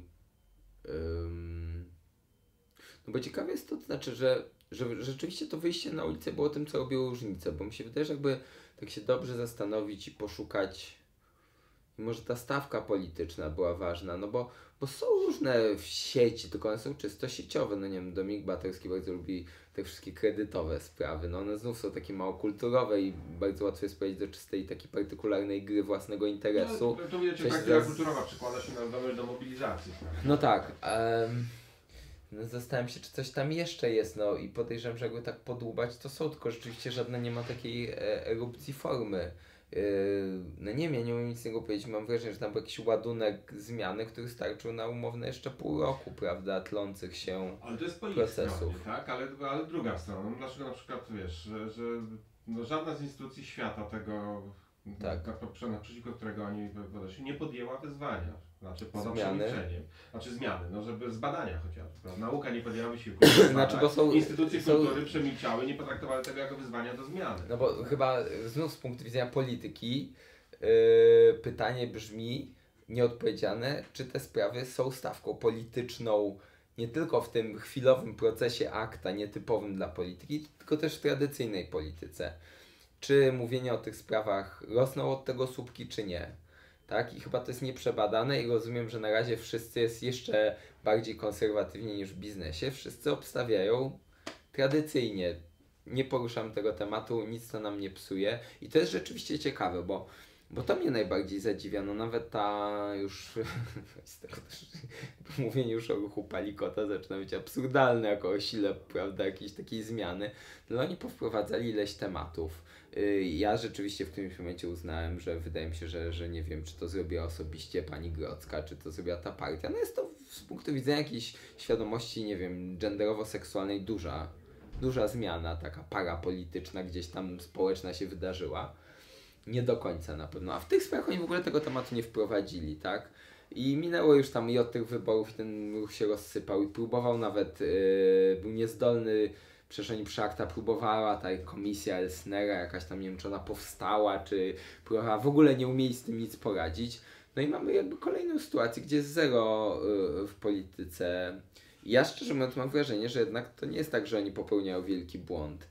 ym, no bo ciekawe jest to, to znaczy, że, że rzeczywiście to wyjście na ulicę było tym, co robiło różnicę, bo mi się wydaje, że jakby tak się dobrze zastanowić i poszukać. I może ta stawka polityczna była ważna, no bo, bo są różne sieci, tylko one są czysto sieciowe, no nie wiem, Dominik Batorski bardzo lubi te wszystkie kredytowe sprawy, no one znów są takie mało kulturowe i bardzo łatwo jest powiedzieć do czystej takiej partykularnej gry własnego interesu. No, to widać, że praktyka zas... kulturowa przykłada się na do mobilizacji. No tak, um, no zastanawiam się, czy coś tam jeszcze jest, no i podejrzewam, że jakby tak podłubać, to są, tylko rzeczywiście żadne nie ma takiej e, erupcji formy. No nie wiem, ja nie umiem nic z niego powiedzieć, mam wrażenie, że tam był jakiś ładunek zmiany, który starczył na umowne jeszcze pół roku, prawda, tlących się ale to jest po ich procesów. Stronie, tak? Ale, ale druga strona, no dlaczego na przykład, wiesz, że, że no żadna z instytucji świata tego, tak. na, naprzeciwko którego oni podeszli, nie podjęła wyzwania, znaczy poza przemilczeniem, znaczy zmiany, no żeby z badania chociażby, prawda? Nauka nie podjęła wysiłku, znaczy, bo są, instytucje są... kultury przemilczały, nie potraktowały tego jako wyzwania do zmiany. No bo chyba znów z punktu widzenia polityki yy, pytanie brzmi nieodpowiedziane, czy te sprawy są stawką polityczną nie tylko w tym chwilowym procesie akta nietypowym dla polityki, tylko też w tradycyjnej polityce. Czy mówienie o tych sprawach rosną od tego słupki, czy nie. Tak? I chyba to jest nieprzebadane i rozumiem, że na razie wszyscy jest jeszcze bardziej konserwatywnie niż w biznesie. Wszyscy obstawiają tradycyjnie. Nie poruszam tego tematu, nic to nam nie psuje. I to jest rzeczywiście ciekawe, bo, bo to mnie najbardziej zadziwia. No nawet ta już z tego też, mówienie już o ruchu Palikota zaczyna być absurdalne jako o sile, prawda, jakiejś takiej zmiany. No oni powprowadzali ileś tematów. Ja rzeczywiście w którymś momencie uznałem, że wydaje mi się, że, że nie wiem, czy to zrobiła osobiście pani Grodzka, czy to zrobiła ta partia. No jest to z punktu widzenia jakiejś świadomości, nie wiem, genderowo-seksualnej duża, duża zmiana, taka parapolityczna, gdzieś tam społeczna się wydarzyła. Nie do końca na pewno. A w tych sprawach oni w ogóle tego tematu nie wprowadzili, tak? I minęło już tam i od tych wyborów i ten ruch się rozsypał i próbował nawet, yy, był niezdolny. Przecież oni przy akta próbowała, ta komisja Elsnera jakaś tam, nie wiem, czy ona powstała, czy próbowała, w ogóle nie umieli z tym nic poradzić. No i mamy jakby kolejną sytuację, gdzie jest zero y, w polityce. I ja szczerze mówiąc mam wrażenie, że jednak to nie jest tak, że oni popełniają wielki błąd.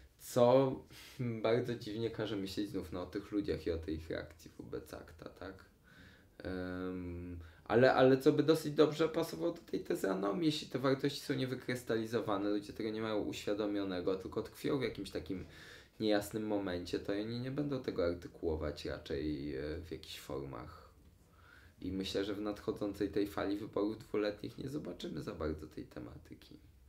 Co bardzo dziwnie każe myśleć znów no, o tych ludziach i o tej ich reakcji wobec akta, tak? Ym, ale, ale co by dosyć dobrze pasowało do tej tezy anomii, jeśli te wartości są niewykrystalizowane, ludzie tego nie mają uświadomionego, tylko tkwią w jakimś takim niejasnym momencie, to oni nie będą tego artykułować raczej e, w jakichś formach. I myślę, że w nadchodzącej tej fali wyborów dwuletnich nie zobaczymy za bardzo tej tematyki.